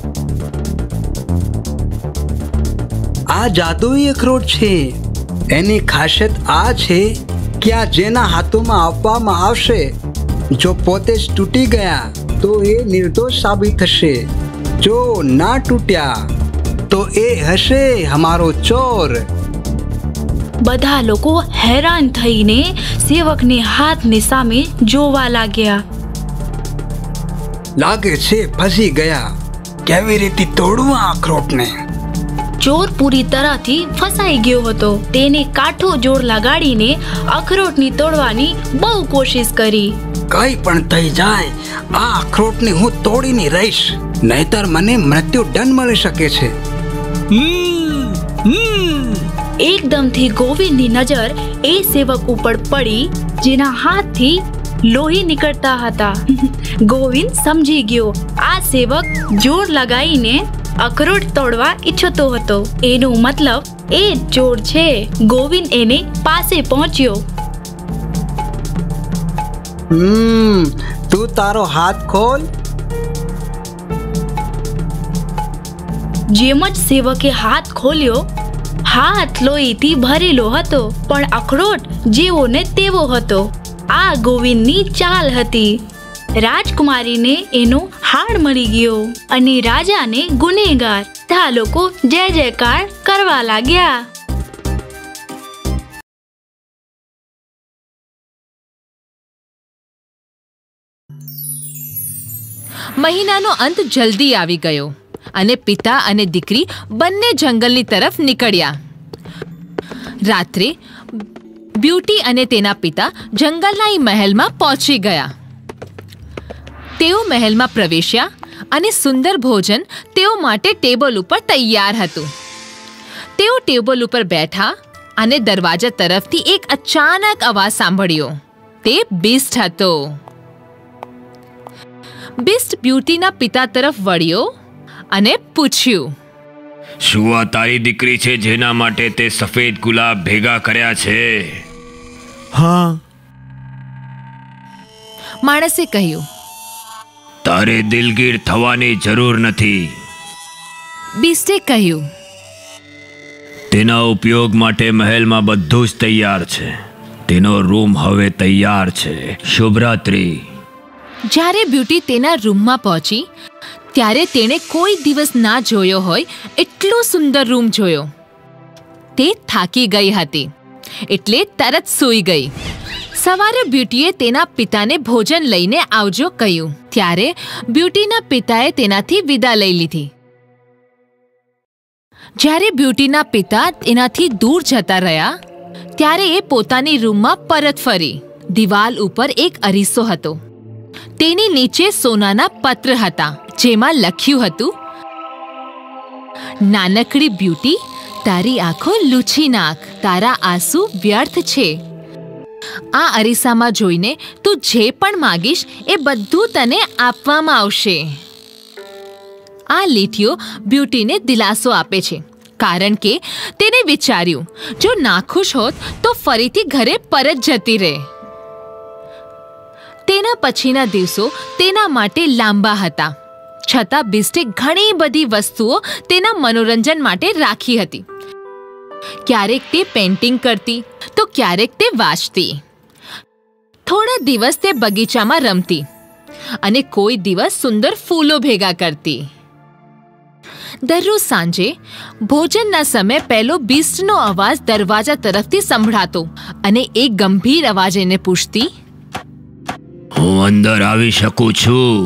આ જાદુઈ અખરોટ છે. એની ખાસિયત આ છે કે આ જેના હાથોમાં આપવામાં આવશે, જો પોતે જ તૂટી ગયા તો એ નિર્દોષ સાબિત થશે. જો ના તૂટ્યા તો એ હશે અમારો ચોર. બધા લોકો હેરાન થઈને સેવકને હાથની સામે જોવા લાગ્યા. લાગે છે ફસી ગયા. કેવી રીતે તોડવું આ અખરોટને? ચોર પૂરી તરહથી ફસાઈ ગયો હતો. તેને કાઠો જોર લગાડીને અખરોટની તોડવાની બહુ કોશિશ કરી. કઈ પણ થઈ જાય, આ અખરોટને હું તોડીને રહીશ, નહીતર મને મૃત્યુ દંડ મળી શકે છે. એકદમથી ગોવિંદની નજર એ સેવક ઉપર પડી જેના હાથથી લોહી નીકળતા હતા. ગોવિંદ સમજી ગયો આ સેવક જોર લગાવીને અખરોટ તોડવા ઈચ્છતો હતો. એનો મતલબ એ જ ચોર છે. ગોવિંદ એને પાસે પહોંચ્યો. હમ તું તારો હાથ ખોલ. જેમ જ સેવકે હાથ ખોલ્યો, હાથ લોહીથી ભરેલો હતો, પણ અખરોટ જેવો ને તેવો હતો. આ ગોવિંદની ચાલ હતી. રાજકુમારીને એનો હાર મળી ગયો અને રાજાને ગુનેગાર. બધા લોકો જય જયકાર કરવા લાગ્યા. મહિનાનો અંત જલ્દી આવી ગયો અને પિતા અને દીકરી બંને જંગલની તરફ નીકળ્યા. રાત્રે બ્યુટી અને તેના પિતા જંગલના એ મહેલમાં પહોંચી ગયા. તેઓ મહેલમાં પ્રવેશ્યા અને સુંદર ભોજન તેઓ માટે ટેબલ ઉપર તૈયાર હતું. તેઓ ટેબલ ઉપર બેઠા અને દરવાજા તરફથી એક અચાનક અવાજ સાંભળ્યો. તે બીસ્ટ હતો. બીસ્ટ બ્યુટીના પિતા તરફ વળ્યો અને પૂછ્યું, શું આ તારી દીકરી છે જેના માટે તે સફેદ ગુલાબ ભેગા કર્યા છે? હા. માણસે કહ્યું, તારે દિલગીર થવાની જરૂર નથી. બીસ્ટે કહ્યું, તેના ઉપયોગ માટે મહેલમાં બધું જ તૈયાર છે. તેનો રૂમ હવે તૈયાર છે. શુભરાત્રી. જ્યારે બ્યુટી તેના રૂમમાં પહોંચી ત્યારે તેણે કોઈ દિવસ ના જોયો હોય એટલો સુંદર રૂમ જોયો. તે થાકી ગઈ હતી એટલે તરત સૂઈ ગઈ. સવારે બ્યુટીએ તેના પિતાને ભોજન લઈને આવજો કહ્યું. ત્યારે બ્યુટીના પિતાએ તેનાથી વિદા લઈ લીધી. જ્યારે બ્યુટીના પિતા એનાથી દૂર જતા રહ્યા ત્યારે એ પોતાની રૂમમાં પરત ફરી. દિવાલ ઉપર એક અરીસો હતો. તેની નીચે સોનાના પત્ર હતા જેમાં લખ્યું હતું, નાનકડી બ્યુટી, તારી આંખો લૂછી નાખ, તારા આંસુ વ્યર્થ છે. આ અરીસામાં જોઈને તું જે પણ માગીશ એ બધું તને આપવામાં આવશે. આ લીટીઓ બ્યુટીને દિલાસો આપે છે, કારણ કે તેને વિચાર્યું જો નાખુશ હોત તો ફરીથી ઘરે પરત જતી રહે. તેના પછીના દિવસો તેના માટે લાંબા હતા, છતાં બિસ્ટે ઘણી બધી વસ્તુઓ તેના મનોરંજન માટે રાખી હતી. ક્યારેક તે પેઇન્ટિંગ કરતી તો ક્યારેક તે વાંચતી. થોડા દિવસ તે બગીચામાં રમતી અને કોઈ દિવસ સુંદર ફૂલો ભેગા કરતી. દરરોજ સાંજે ભોજનના સમયે પહેલો બીસ્ટનો અવાજ દરવાજા તરફથી સંભળાતો અને એક ગંભીર અવાજ એને પૂછતી, હું અંદર આવી શકું છું?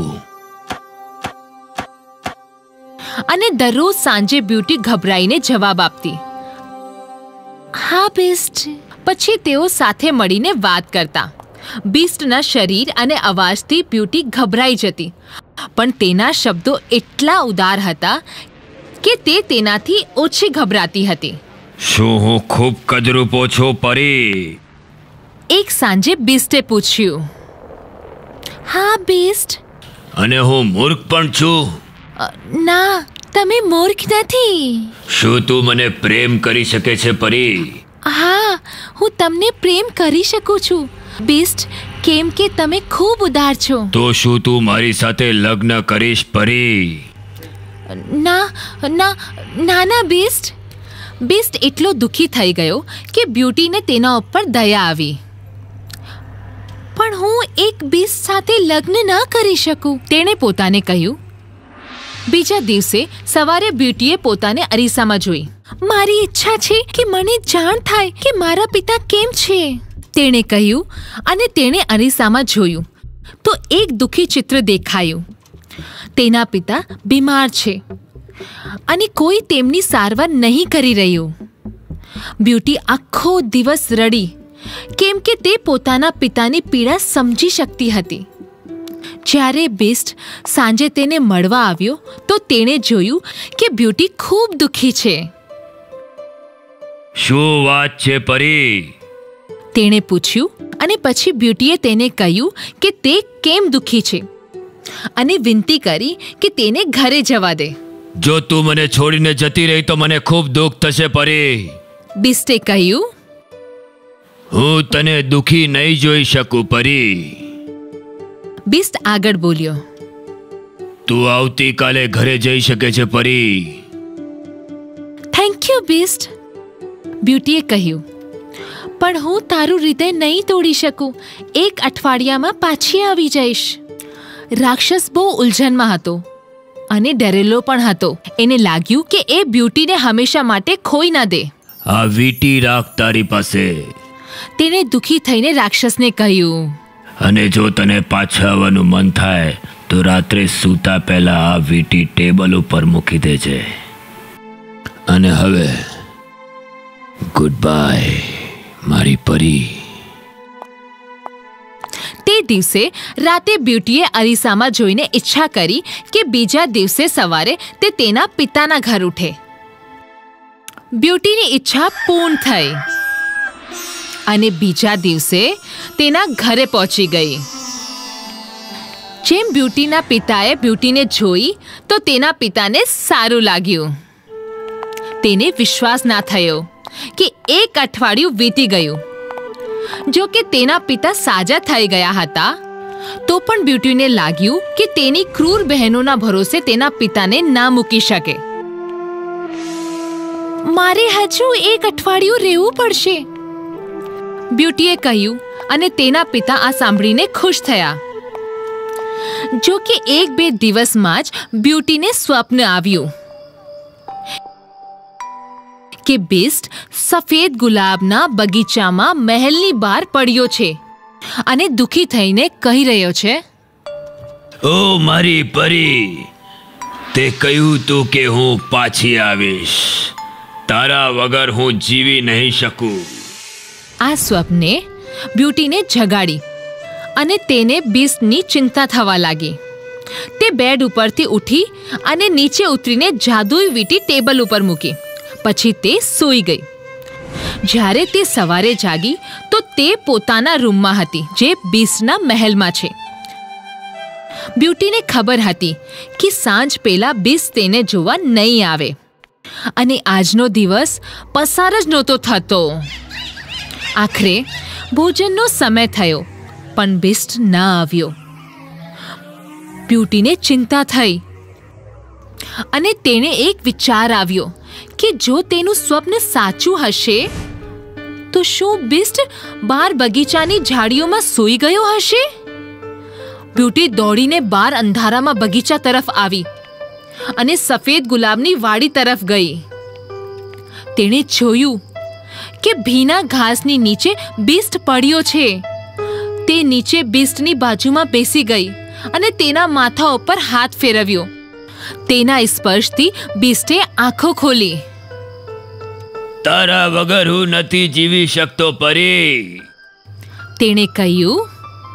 અને દરરોજ સાંજે બ્યુટી ગભરાઈને જવાબ આપતી, હા બીસ્ટ. પછી તેઓ સાથે મળીને વાત કરતા. બીસ્ટના શરીર અને અવાજથી બ્યુટી ગભરાઈ જતી, પણ તેના શબ્દો એટલા ઉદાર હતા કે તે તેનાથી ઓછી ગભરાતી હતી. શું હું ખૂબ કદરૂપો છું પરી? એક સાંજે બીસ્ટે પૂછ્યું. હા બીસ્ટ. અને હું મૂર્ખ પણ છું? ના, તમે મૂર્ખ નથી. શું તું મને પ્રેમ કરી શકે છે પરી? હા, હું તમને પ્રેમ કરી શકું છું બીસ્ટ, કેમ કે તમે ખૂબ ઉદાર છો. તો શું તું મારી સાથે લગ્ન કરીશ પરી? ના ના ના ના બીસ્ટ. બીસ્ટ એટલો દુઃખી થઈ ગયો કે બ્યુટીને તેના ઉપર દયા આવી. પણ હું એક બીસ્ટ સાથે લગ્ન ના કરી શકું, તેણે પોતાને કહ્યું. બીજા દિવસે સવારે બ્યુટીએ પોતાને અરીસામાં જોઈ. મારી ઈચ્છા છે કે મને જાણ થાય કે મારા પિતા કેમ છે, તેણે કહ્યું. અને તેણે અરીસામાં જોયું તો એક દુઃખી ચિત્ર દેખાયું. તેના પિતા બીમાર છે અને કોઈ તેમની સારવાર નહીં કરી રહ્યું. બ્યુટી આખો દિવસ રડી, કેમ કે તે પોતાના પિતાની પીડા સમજી શકતી હતી. જ્યારે બીસ્ટ સાંજે તેને મળવા આવ્યો તો તેણે જોયું કે બ્યુટી ખૂબ દુઃખી છે. શું વાત છે પરી? તેણે પૂછ્યું. અને પછી બ્યુટીએ તેને કહ્યું કે તે કેમ દુઃખી છે અને વિનંતી કરી કે તેને ઘરે જવા દે. જો તું મને છોડીને જતી રહી તો મને ખૂબ દુઃખ થશે પરી. બીસ્ટે કહ્યું. હું તને દુઃખી નહીં જોઈ શકું પરી. બીસ્ટ આગળ બોલ્યો. તું આવતીકાલે ઘરે જઈ શકે છે પરી. થેન્ક યુ બીસ્ટ, બ્યુટીએ કહ્યું. પણ હું તારું હૃદય નહીં તોડી શકું. એક અઠવાડિયામાં પાછી આવી જઈશ. રાક્ષસ બહુ ઉલઝનમાં હતો અને ડરેલો પણ હતો. એને લાગ્યું કે એ બ્યુટીને હંમેશા માટે ખોઈ ન દે. આ વીટી રાખ તારી પાસે. તેને દુઃખી થઈને રાક્ષસને કહ્યું. અને જો તને પાછા આવવાનું મન થાય તો રાત્રે સૂતા પહેલા આ વીટી ટેબલ ઉપર મૂકી દેજે. અને હવે ગુડ બાય મારી પરી. તે દિવસે રાતે બ્યુટીએ અરીસામાં જોઈને ઈચ્છા કરી કે બીજા દિવસે સવારે તે તેના પિતાના ઘર ઉઠે. બ્યુટીની ઈચ્છા પૂર્ણ થઈ અને બીજા દિવસે તેના ઘરે પહોંચી ગઈ. જેમ બ્યુટીના પિતાએ બ્યુટીને જોઈ તો તેના પિતાને સારું લાગ્યું. તેને વિશ્વાસ ના થયો કે એક અઠવાડિયું વીતી ગયું. જો કે તેના પિતા સાજા થઈ ગયા હતા તો પણ બ્યુટીને લાગ્યું કે તેની ક્રૂર બહેનોના ભરોસે તેના પિતાને ના મૂકી શકે. મારે હજુ એક અઠવાડિયું રહેવું પડશે, બ્યુટીએ કહ્યું. અને તેના પિતા આ સાંભળીને ખુશ થયા. જો કે એક બે દિવસમાં જ બ્યુટીને સ્વપ્ન આવ્યું કે બીસ્ટ સફેદ ગુલાબના બગીચામાં મહેલની બહાર પડ્યો છે અને દુખી થઈને કહી રહ્યો છે, ઓ મારી પરી, તે કહ્યું તું કે હું પાછી આવીશ. તારા વગર હું જીવી નહીં શકું. આ સ્વપ્ને બ્યુટીને જગાડી અને તેને બીસ્ટની ચિંતા થવા લાગી. તે બેડ ઉપરથી ઉઠી અને નીચે ઉતરીને જાદુઈ વીંટી ટેબલ ઉપર મૂકી. પછી તે સૂઈ ગઈ. જ્યારે તે સવારે જાગી તો તે પોતાના રૂમમાં હતી, જે બીસ્ટના મહેલમાં છે. બ્યુટીને ખબર હતી કે સાંજ પહેલા બીસ્ટ તેને જોવા નહીં આવે, અને આજનો દિવસ પસાર જ નહોતો થતો. આખરે ભોજનનો સમય થયો, પણ બીસ્ટ ન આવ્યો. બ્યુટીને ચિંતા થઈ અને તેને એક વિચાર આવ્યો કે જો તેનું સ્વપ્ન સાચું હશે તો શું બીસ્ટ બહાર બગીચાની ઝાડીઓમાં સૂઈ ગયો હશે? બ્યુટી દોડીને બહાર અંધારામાં બગીચા તરફ આવી અને સફેદ ગુલાબની વાડી તરફ ગઈ. તેણે જોયું કે ભીના ઘાસની નીચે બીસ્ટ પડ્યો છે. તે નીચે બીસ્ટની બાજુમાં બેસી ગઈ અને તેના માથા ઉપર હાથ ફેરવ્યો. તેના સ્પર્શથી બીસ્ટે આંખો ખોલી. તારા વગર હું નથી જીવી શકતો પરી. તેણે કહ્યું,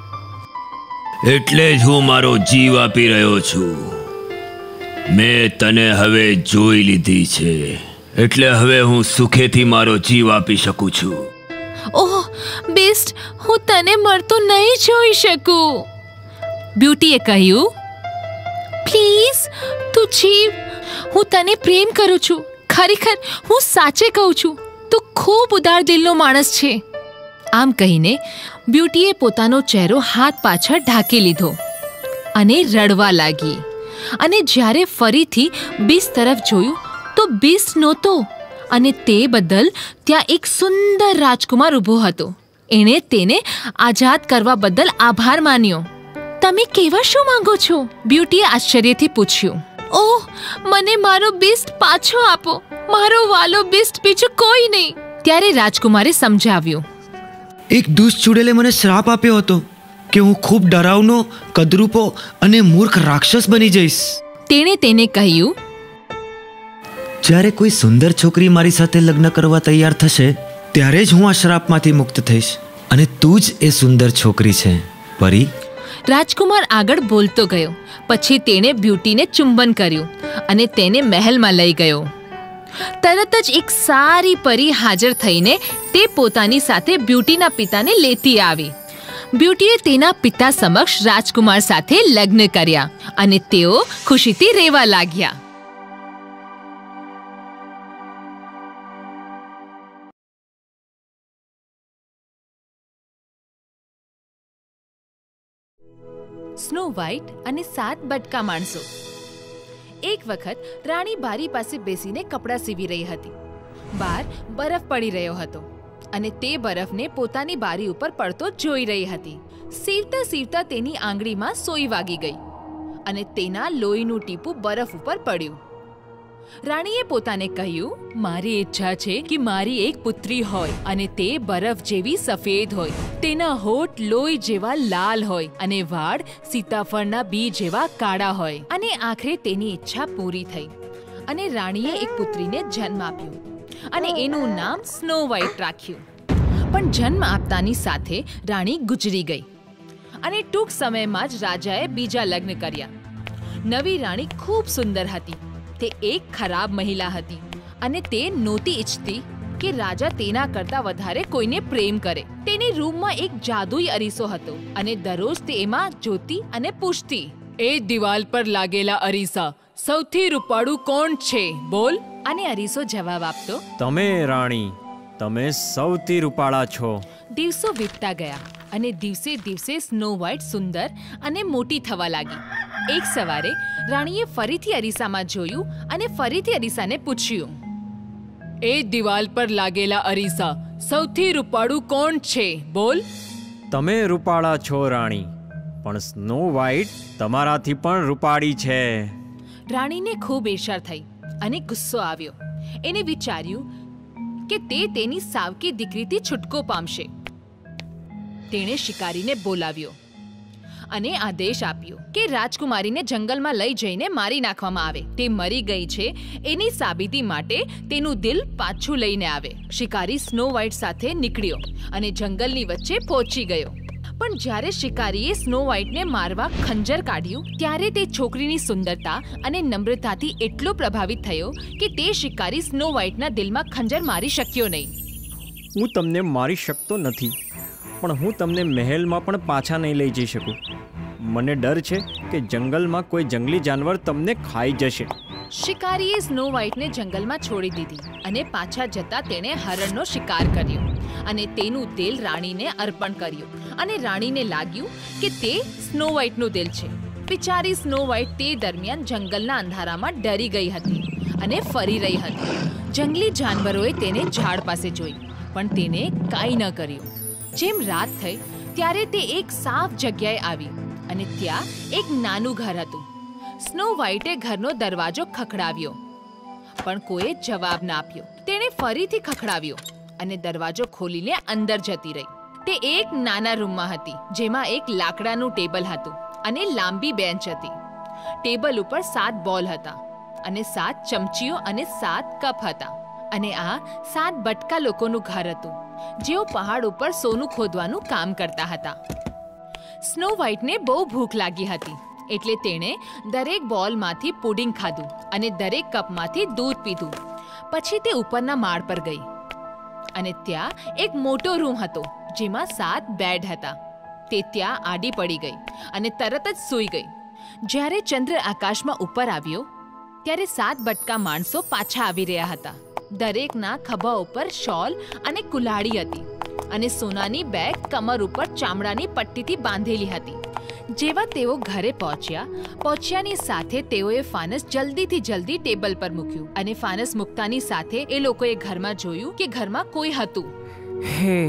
એટલે જ હું મારો જીવ આપી રહ્યો છું. મેં તને હવે જોઈ લીધી છે, એટલે હવે હું સુખેથી મારો જીવ આપી શકું છું. ઓહ બીસ્ટ, હું તને મળતો નહીં જોઈ શકું. બ્યુટીએ કહ્યું, પ્લીઝ તું જીવ. હું તને પ્રેમ કરું છું. ખરેખર હું સાચે કહું છું, તું ખૂબ ઉદાર દિલનો માણસ છે. આમ કહીને બ્યુટીએ પોતાનો ચહેરો હાથ પાછળ ઢાંકી લીધો અને રડવા લાગી. અને જ્યારે ફરીથી બીસ્ટ તરફ જોયું તો બીસ્ટ નહોતો, અને તે બદલ ત્યાં એક સુંદર રાજકુમાર ઊભો હતો. એણે તેને આઝાદ કરવા બદલ આભાર માન્યો. તમે કહેવા શું માંગો છો? બ્યુટીએ આશ્ચર્યથી પૂછ્યું. ઓહ, મને મારો બીસ્ટ પાછો આપો. મારો વાલો બીસ્ટ, બીજું કોઈ નહીં. ત્યારે રાજકુમારે સમજાવ્યું, એક દુષ્ટ ચૂડેલે મને શ્રાપ આપ્યો હતો કે હું ખૂબ ડરાવનો, કદરૂપો અને મૂર્ખ રાક્ષસ બની જઈશ. તેણે તેને કહ્યું, જ્યારે કોઈ સુંદર છોકરી મારી સાથે લગ્ન કરવા તૈયાર થશે ત્યારે જ હું આ શ્રાપમાંથી મુક્ત થઈશ, અને તું જ એ સુંદર છોકરી છે પરી. રાજકુમાર આગળ બોલતો ગયો. પછી તેણે બ્યુટીને ચુંબન કર્યું અને તેને મહેલમાં લઈ ગયો. તરત જ એક સારી પરી હાજર થઈને તે પોતાની સાથે બ્યુટીના પિતાને લેતી આવી. બ્યુટીએ તેના પિતા સમક્ષ રાજકુમાર સાથે લગ્ન કર્યા અને તેઓ ખુશીથી રહેવા લાગ્યા. સ્નો વ્હાઇટ અને સાત બટકા માણસો. એક વખત રાણી બારી પાસે બેસીને કપડાં સીવી રહી હતી. બહાર બરફ પડી રહ્યો હતો અને તે બરફને પોતાની બારી ઉપર પડતો જોઈ રહી હતી. સીવતા સીવતા તેની આંગળીમાં સોય વાગી ગઈ અને તેના લોહીનું ટીપું બરફ ઉપર પડ્યું. રાણીએ પોતાને કહ્યું, મારી ઈચ્છા છે કે મારી એક પુત્રી હોય અને તે બરફ જેવી સફેદ હોય, તેના હોઠ લોહી જેવા લાલ હોય અને વાળ સીતાફળના બી જેવા કાળા હોય. અને આખરે તેની ઈચ્છા પૂરી થઈ અને રાણીએ એક પુત્રીને જન્મ આપ્યો અને એનું નામ સ્નો વ્હાઇટ રાખ્યું. પણ જન્મ આપતાની સાથે રાણી ગુજરી ગઈ અને ટૂંક સમયમાં જ રાજાએ બીજા લગ્ન કર્યા. નવી રાણી ખૂબ સુંદર હતી. તે એક ખરાબ મહિલા હતી અને તે નહોતી ઈચ્છતી કે રાજા તેના કરતા વધારે કોઈને પ્રેમ કરે. તેની રૂમમાં એક જાદુઈ અરીસો હતો અને દરરોજ તે એમાં જોતી અને પૂછતી, એ દિવાલ પર લાગેલા અરીસા સૌથી રૂપાળું કોણ છે? બોલ. અને અરીસો જવાબ આપતો, તમે રાણી, તમે સૌથી રૂપાળા છો. દિવસો વીતતા ગયા અને દિવસે દિવસે સ્નો વ્હાઇટ સુંદર અને મોટી થવા લાગી. એક સવારે રાણીએ ફરીથી અરીસામાં જોયું અને ફરીથી અરીસાને પૂછ્યું, એ દિવાલ પર લાગેલા અરીસા સૌથી રૂપાળું કોણ છે? બોલ. તમે રૂપાળા છો રાણી, પણ સ્નો વ્હાઇટ તમારાથી પણ રૂપાળી છે. રાણીને ખૂબ ઈર્ષા થઈ અને ગુસ્સો આવ્યો. એને વિચાર્યું કે તે તેની સાવકી દીકરીથી છૂટકો પામશે. તેણે શિકારીને બોલાવ્યો અને આદેશ આપ્યો કે રાજકુમારીને જંગલમાં લઈ જઈને મારી નાખવામાં આવે. તે મરી ગઈ છે એની સાબિતી માટે તેનું દિલ પાછું લઈને આવે. શિકારી સ્નો વ્હાઇટ સાથે નીકળ્યો અને જંગલની વચ્ચે પહોંચી ગયો. પણ જ્યારે શિકારીએ સ્નો વ્હાઇટને મારવા ખંજર કાઢ્યું ત્યારે તે છોકરીની સુંદરતા અને નમ્રતાથી એટલો પ્રભાવિત થયો કે તે શિકારી સ્નો વ્હાઇટના દિલમાં ખંજર મારી શક્યો નહીં. હું તમને મારી શકતો નથી, પણ હું તમને મહેલમાં પણ પાછા નહીં લઈ જઈ શકું. મને ડર છે કે જંગલમાં કોઈ જંગલી જાનવર તમને ખાઈ જશે. શિકારીએ સ્નો વ્હાઇટને જંગલમાં છોડી દીધી અને પાછા જતા તેણે હરણનો શિકાર કર્યો અને તેનું દિલ રાણીને અર્પણ કર્યું. અને રાણીને લાગ્યું કે તે સ્નો વ્હાઇટનું દિલ છે. બિચારી સ્નો વ્હાઇટ તે દરમિયાન જંગલના અંધારામાં ડરી ગઈ હતી અને ફરી રહી હતી. જંગલી જાનવરોએ તેને ઝાડ પાસે જોઈ, પણ તેને કાંઈ ન કર્યું. જેમ રાત થઈ ત્યારે તે એક સાફ જગ્યાએ આવી અને ત્યાં એક નાનું ઘર હતું. સ્નો વ્હાઇટે ઘરનો દરવાજો ખખડાવ્યો, પણ કોઈએ જવાબ ના આપ્યો. તેણે ફરીથી ખખડાવ્યો અને દરવાજો ખોલીને અંદર જતી રહી. તે એક નાના રૂમમાં હતી જેમાં એક લાકડાનું ટેબલ હતું અને લાંબી બેન્ચ હતી. ટેબલ ઉપર સાત બોલ હતા અને સાત ચમચીઓ અને સાત કપ હતા. અને આ સાત બટકા લોકોનું ઘર હતું જેઓ પહાડ ઉપર સોનું ખોદવાનું કામ કરતા હતા. સ્નો વ્હાઇટને બહુ ભૂખ લાગી હતી એટલે તેણે દરેક બોલમાંથી પુડિંગ ખાધું અને દરેક કપમાંથી દૂધ પીધું. પછી તે ઉપરના માળ પર ગઈ અને ત્યાં એક મોટો રૂમ હતો જેમાં સાત બેડ હતા. તે ત્યાં આડી પડી ગઈ અને તરત જ સૂઈ ગઈ. જ્યારે ચંદ્ર આકાશમાં ઉપર આવ્યો ત્યારે સાત બટકા માણસો પાછા આવી રહ્યા હતા. દરેકના ખભા ઉપર શોલ અને કુલ્હાડી હતી અને સોનાની બેગ કમર ઉપર ચામડાની પટ્ટીથી બાંધેલી હતી. જેવા તેઓ ઘરે પહોંચ્યા પહોંચ્યાની સાથે તેઓએ ફાનસ જલ્દીથી જલ્દી ટેબલ પર મૂક્યું અને ફાનસ મૂકતાની સાથે એ લોકોએ ઘરમાં જોયું કે ઘરમાં કોઈ હતું. હે,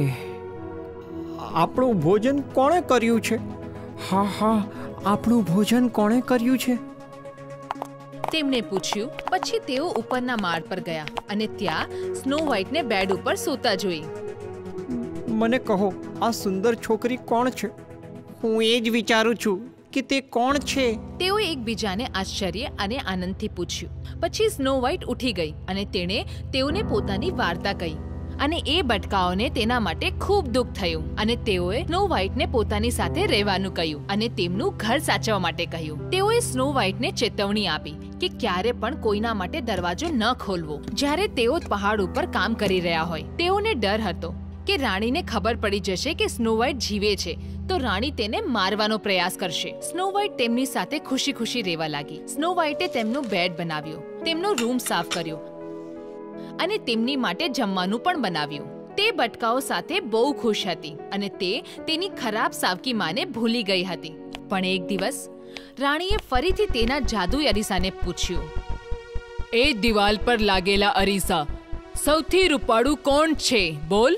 આપણું ભોજન કોણે કર્યું છે? હા હા, આપણું ભોજન કોણે કર્યું છે? તેમણે પૂછ્યું. પછી તેઓ ઉપરના માળ પર ગયા અને ત્યાં સ્નો વ્હાઇટને બેડ ઉપર સૂતા જોઈ. મને કહો, આ સુંદર છોકરી કોણ છે? હું એ જ વિચારું છું કે તે કોણ છે. તેઓએ એકબીજાને આશ્ચર્ય અને આનંદથી પૂછ્યું. પછી સ્નો વ્હાઇટ ઉઠી ગઈ અને તેણે તેઓને પોતાની વાર્તા કહી અને એ બટકાઓને તેના માટે ખૂબ દુઃખ થયું અને તેઓએ સ્નો વ્હાઇટને પોતાની સાથે રહેવાનું કહ્યું અને તેમનું ઘર સાચવવા માટે કહ્યું. તેઓએ સ્નો વ્હાઇટને ચેતવણી આપી કે ક્યારે પણ કોઈના માટે દરવાજો ન ખોલવો જ્યારે તેઓ પહાડ ઉપર કામ કરી રહ્યા હોય. તેઓને ડર હતો કે રાણીને ખબર પડી જશે કે સ્નો વ્હાઇટ જીવે છે તો રાણી તેને મારવાનો પ્રયાસ કરશે. સ્નો વ્હાઇટ તેમની સાથે ખુશી ખુશી રહેવા લાગી. સ્નો વ્હાઇટે તેમનો બેડ બનાવ્યો, તેમનો રૂમ સાફ કર્યો અને તેમની માટે જમવાનું પણ બનાવ્યું. તે બટકાઓ સાથે બહુ ખુશ હતી અને તે તેની ખરાબ સાવકી માને ભૂલી ગઈ હતી. પણ એક દિવસ રાણીએ ફરીથી તેના જાદુઈ અરીસાને પૂછ્યું, એ દિવાલ પર લાગેલા અરીસા, સૌથી રૂપાળું કોણ છે? બોલ.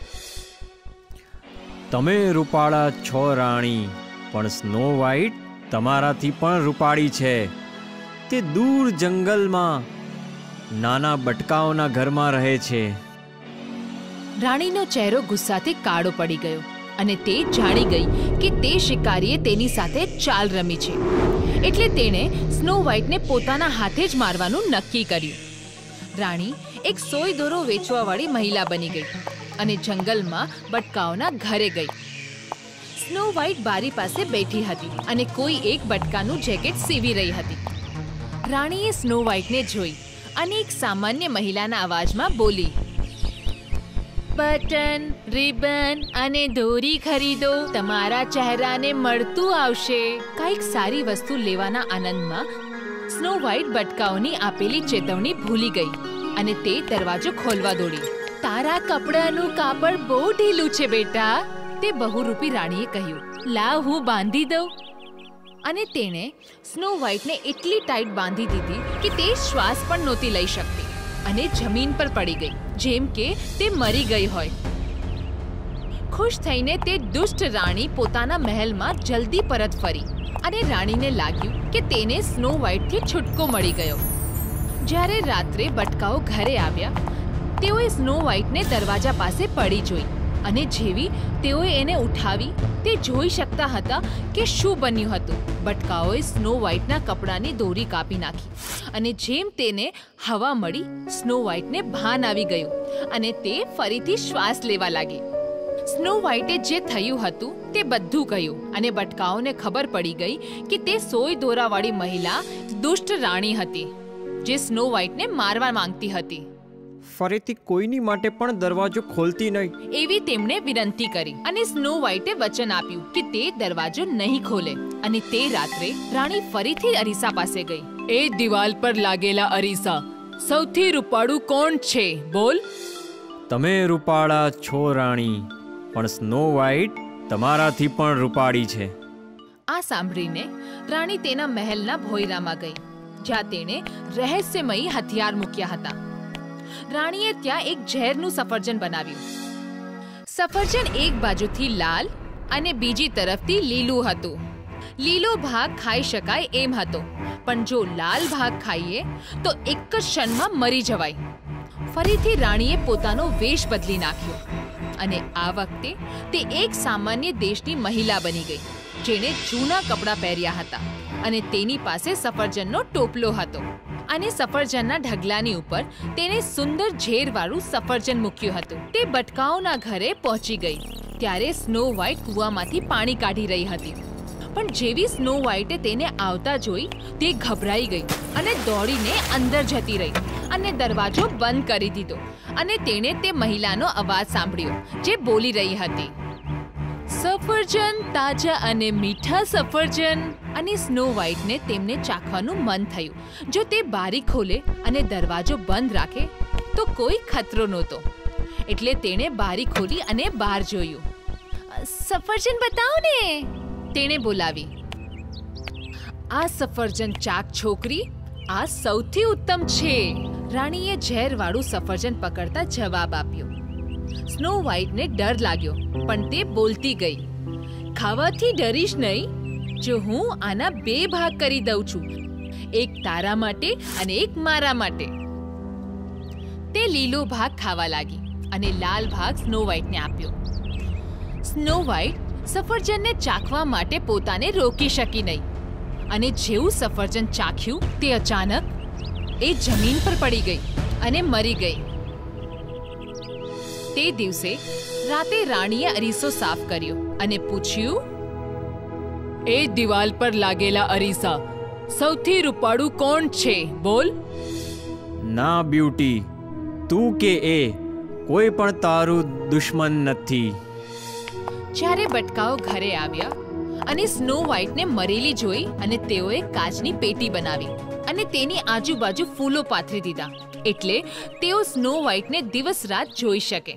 તમે રૂપાળા છો રાણી, પણ સ્નો વ્હાઇટ તમારાથી પણ રૂપાળી છે. તે દૂર જંગલમાં નાના બટકાઓના ઘરમાં રહે છે. રાણીનો ચહેરો ગુસ્સાથી કાળો પડી ગયો અને તે જાણી ગઈ કે તે શિકારીએ તેની સાથે ચાલ રમી છે. એટલે તેણે સ્નો વ્હાઇટને પોતાના હાથે જ મારવાનું નક્કી કર્યું. રાણી એક સોય દોરો વેચવાવાળી મહિલા બની ગઈ અને જંગલમાં બટકાઓના ઘરે ગઈ. સ્નો વ્હાઇટ બારી પાસે બેઠી હતી અને કોઈ એક બટકાનું જેકેટ સીવી રહી હતી. રાણીએ સ્નો વ્હાઇટને જોઈ અને એક સામાન્ય મહિલાના અવાજમાં બોલી, બટન, રિબન અને દોરી ખરીદો, તમારા ચહેરાને મળતું આવશે. કંઈક સારી વસ્તુ લેવાના આનંદમાં સ્નો વ્હાઇટ બટકાઓની આપેલી ચેતવણી ભૂલી ગઈ અને તે દરવાજો ખોલવા દોડી. તારા કપડાનું કાપડ બહુ ઢીલું છે બેટા, તે બહુરૂપી રાણીએ કહ્યું. લાવ, હું બાંધી દઉં. અને તેણે સ્નો વ્હાઇટને એટલી ટાઈટ બાંધી દીધી કે તે શ્વાસ પણ નહોતી લઈ શકતી અને જમીન પર પડી ગઈ જેમ કે તે મરી ગઈ હોય. ખુશ થઈને તે દુષ્ટ રાણી પોતાના મહેલમાં જલ્દી પરત ફરી અને રાણીને લાગ્યું કે તેને સ્નો વ્હાઇટથી છૂટકો મળી ગયો. જ્યારે રાત્રે બટકાઓ ઘરે આવ્યા તેઓએ સ્નો વ્હાઇટને દરવાજા પાસે પડી જોઈ અને જેવી તેઓએ એને ઉઠાવી તે જોઈ શકતા હતા કે શું બન્યું હતું. બટકાઓએ સ્નો વ્હાઇટના કપડાની દોરી કાપી નાખી અને જેમ તેને હવા મળી સ્નો વ્હાઇટને ભાન આવી ગયું અને તે ફરીથી શ્વાસ લેવા લાગી. સ્નો વ્હાઇટે જે થયું હતું તે બધું કહ્યું અને બટકાઓને ખબર પડી ગઈ કે તે સોય દોરાવાળી મહિલા દુષ્ટ રાણી હતી જે સ્નો વ્હાઇટને મારવા માંગતી હતી. ફરીથી કોઈની માટે પણ દરવાજો ખોલતી નહીં એવી તેમણે વિનંતી કરી અને સ્નો વ્હાઇટે વચન આપ્યું કે તે દરવાજો નહીં ખોલે. અને તે રાત્રે રાણી ફરીથી અરીસા પાસે ગઈ. એ દિવાલ પર લાગેલા અરીસા સૌથી રૂપાળું કોણ છે? બોલ. તમે રૂપાળા છો રાણી, પણ સ્નો વ્હાઇટ તમારાથી પણ રૂપાળી છે. આ સાંભળીને રાણી તેના મહેલના ભોયરામાં ગઈ જ્યાં તેણે રહસ્યમયી હથિયાર મૂક્યા હતા. રાણીએ ત્યાં એક ઝેરનું સફરજન બનાવ્યું. સફરજન એક બાજુથી લાલ અને બીજી તરફથી લીલું હતું. લીલો ભાગ ખાઈ શકાય એમ હતો, પણ જો લાલ ભાગ ખાઈએ તો એક જ ક્ષણમાં મરી જવાય. ફરીથી રાણીએ પોતાનો વેશ બદલી નાખ્યો અને આ વખતે તે એક સામાન્ય દેશની મહિલા બની ગઈ જેણે જૂના કપડાં પહેર્યા હતા અને તેની પાસે સફરજનનો ટોપલો હતો અને સફરજનના ઢગલાની ઉપર તેને સુંદર ઝેરવાળું સફરજન મૂક્યું હતું. તે બટકાઓના ઘરે પહોંચી ગઈ ત્યારે સ્નો વ્હાઇટ કૂવામાંથી પાણી કાઢી રહી હતી. પણ જેવી સ્નો વ્હાઇટે તેને આવતા જોઈ તે ગભરાઈ ગઈ અને દોડીને અંદર જતી રહી અને દરવાજો બંધ કરી દીધો અને તેણે તે મહિલાનો અવાજ સાંભળ્યો જે બોલી રહી હતી, સફરજન તાજા અને મીઠા સફરજન. અને સ્નો વ્હાઇટને તેમને ચાખવાનું મન થયું. જો તે બારી ખોલે અને દરવાજો બંધ રાખે તો કોઈ ખતરો નહોતો, એટલે તેણે બારી ખોલી અને બહાર જોયું. સફરજન બતાવો ને, તેણે બોલાવી. આ સફરજન ચાક છોકરી, આ સૌથી ઉત્તમ છે. રાણીએ ઝેરવાળું સફરજન પકડતા જવાબ આપ્યો. સ્નો વ્હાઇટને ડર લાગ્યો પણ તે બોલતી ગઈ, ખાવાથી ડરીશ નહીં. જો હું આના બે ભાગ કરી દઉં છું, એક તારા માટે અને એક મારા માટે. તે લીલો ભાગ ખાવા લાગી અને લાલ ભાગ સ્નો વ્હાઇટને આપ્યો. સ્નો વ્હાઇટ સફરજનને ચાખવા માટે પોતાને રોકી શકી નહીં અને જેવું સફરજન ચાખ્યું તે અચાનક એ જમીન પર પડી ગઈ અને મરી ગઈ. તે દિવસે રાતે રાણીએ અરીસો સાફ કર્યો અને પૂછ્યું, એ દિવાલ પર લાગેલા અરીસા સૌથી રૂપાળું કોણ છે? બોલ. ના બ્યુટી, તું કે એ કોઈ પણ તારું દુશ્મન નથી. જ્યારે બટકાઓ ઘરે આવ્યા અને સ્નો વ્હાઇટને મરેલી જોઈ અને તેઓએ કાચની પેટી બનાવી અને તેની આજુબાજુ ફૂલો પાથરી દીધા એટલે તેઓ સ્નો વ્હાઇટને દિવસ રાત જોઈ શકે.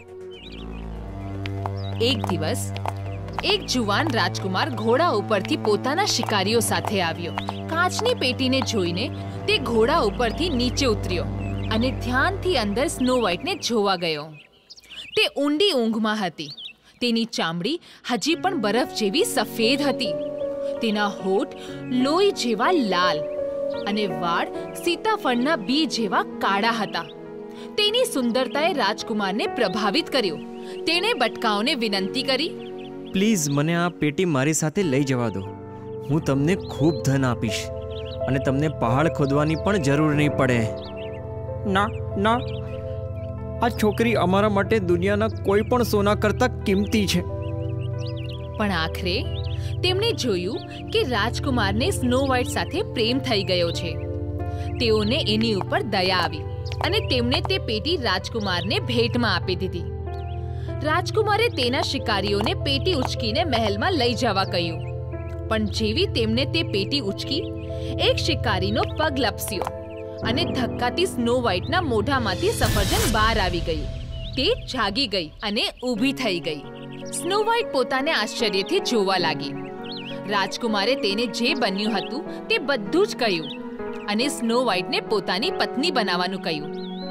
એક દિવસ એક જુવાન રાજકુમાર ઘોડા ઉપરથી પોતાના શિકારીઓ સાથે આવ્યો. કાચની પેટીને જોઈને તે ઘોડા ઉપરથી નીચે ઉતર્યો અને ધ્યાનથી અંદર સ્નો વ્હાઇટને જોવા ગયો. તે ઊંડી ઊંઘમાં હતી. તેની ચામડી હજી પણ બરફ જેવી સફેદ હતી. તેના હોઠ લોહી જેવા લાલ અને વાળ સીતાફળના બી જેવા કાળા હતા. તેની સુંદરતાએ રાજકુમારને પ્રભાવિત કર્યો. તેણે બટકાઓને વિનંતી કરી, પ્લીઝ મને આ પેટી મારી સાથે લઈ જવા દો. હું તમને ખૂબ ધન આપીશ અને તમને પહાડ ખોદવાની પણ જરૂર નહીં પડે. ના ના, આ છોકરી અમારા માટે દુનિયાના કોઈ પણ સોના કરતાં કિંમતી છે. પણ આખરે તેમણે જોયું કે રાજકુમારને સ્નો વ્હાઇટ સાથે પ્રેમ થઈ ગયો છે. તેઓને એની ઉપર દયા આવી અને તેમણે તે પેટી રાજકુમારને ભેટમાં આપી દીધી. રાજકુમારે તેના શિકારીઓને પેટી ઉચકીને મહેલમાં લઈ જવા કહ્યું. પણ જેવી તેમને તે પેટી ઉચકી, એક શિકારીનો પગ લપસ્યો અને ધક્કાથી સ્નો વ્હાઇટના મોઢામાંથી સફરજન બહાર આવી ગયું. તે જાગી ગઈ અને ઊભી થઈ ગઈ. સ્નો વ્હાઇટ પોતાને આશ્ચર્યથી જોવા લાગી. રાજકુમારે તેને જે બન્યું હતું તે બધું જ કહ્યું અને સ્નો વ્હાઇટને પોતાની પત્ની બનાવવાનું કહ્યું.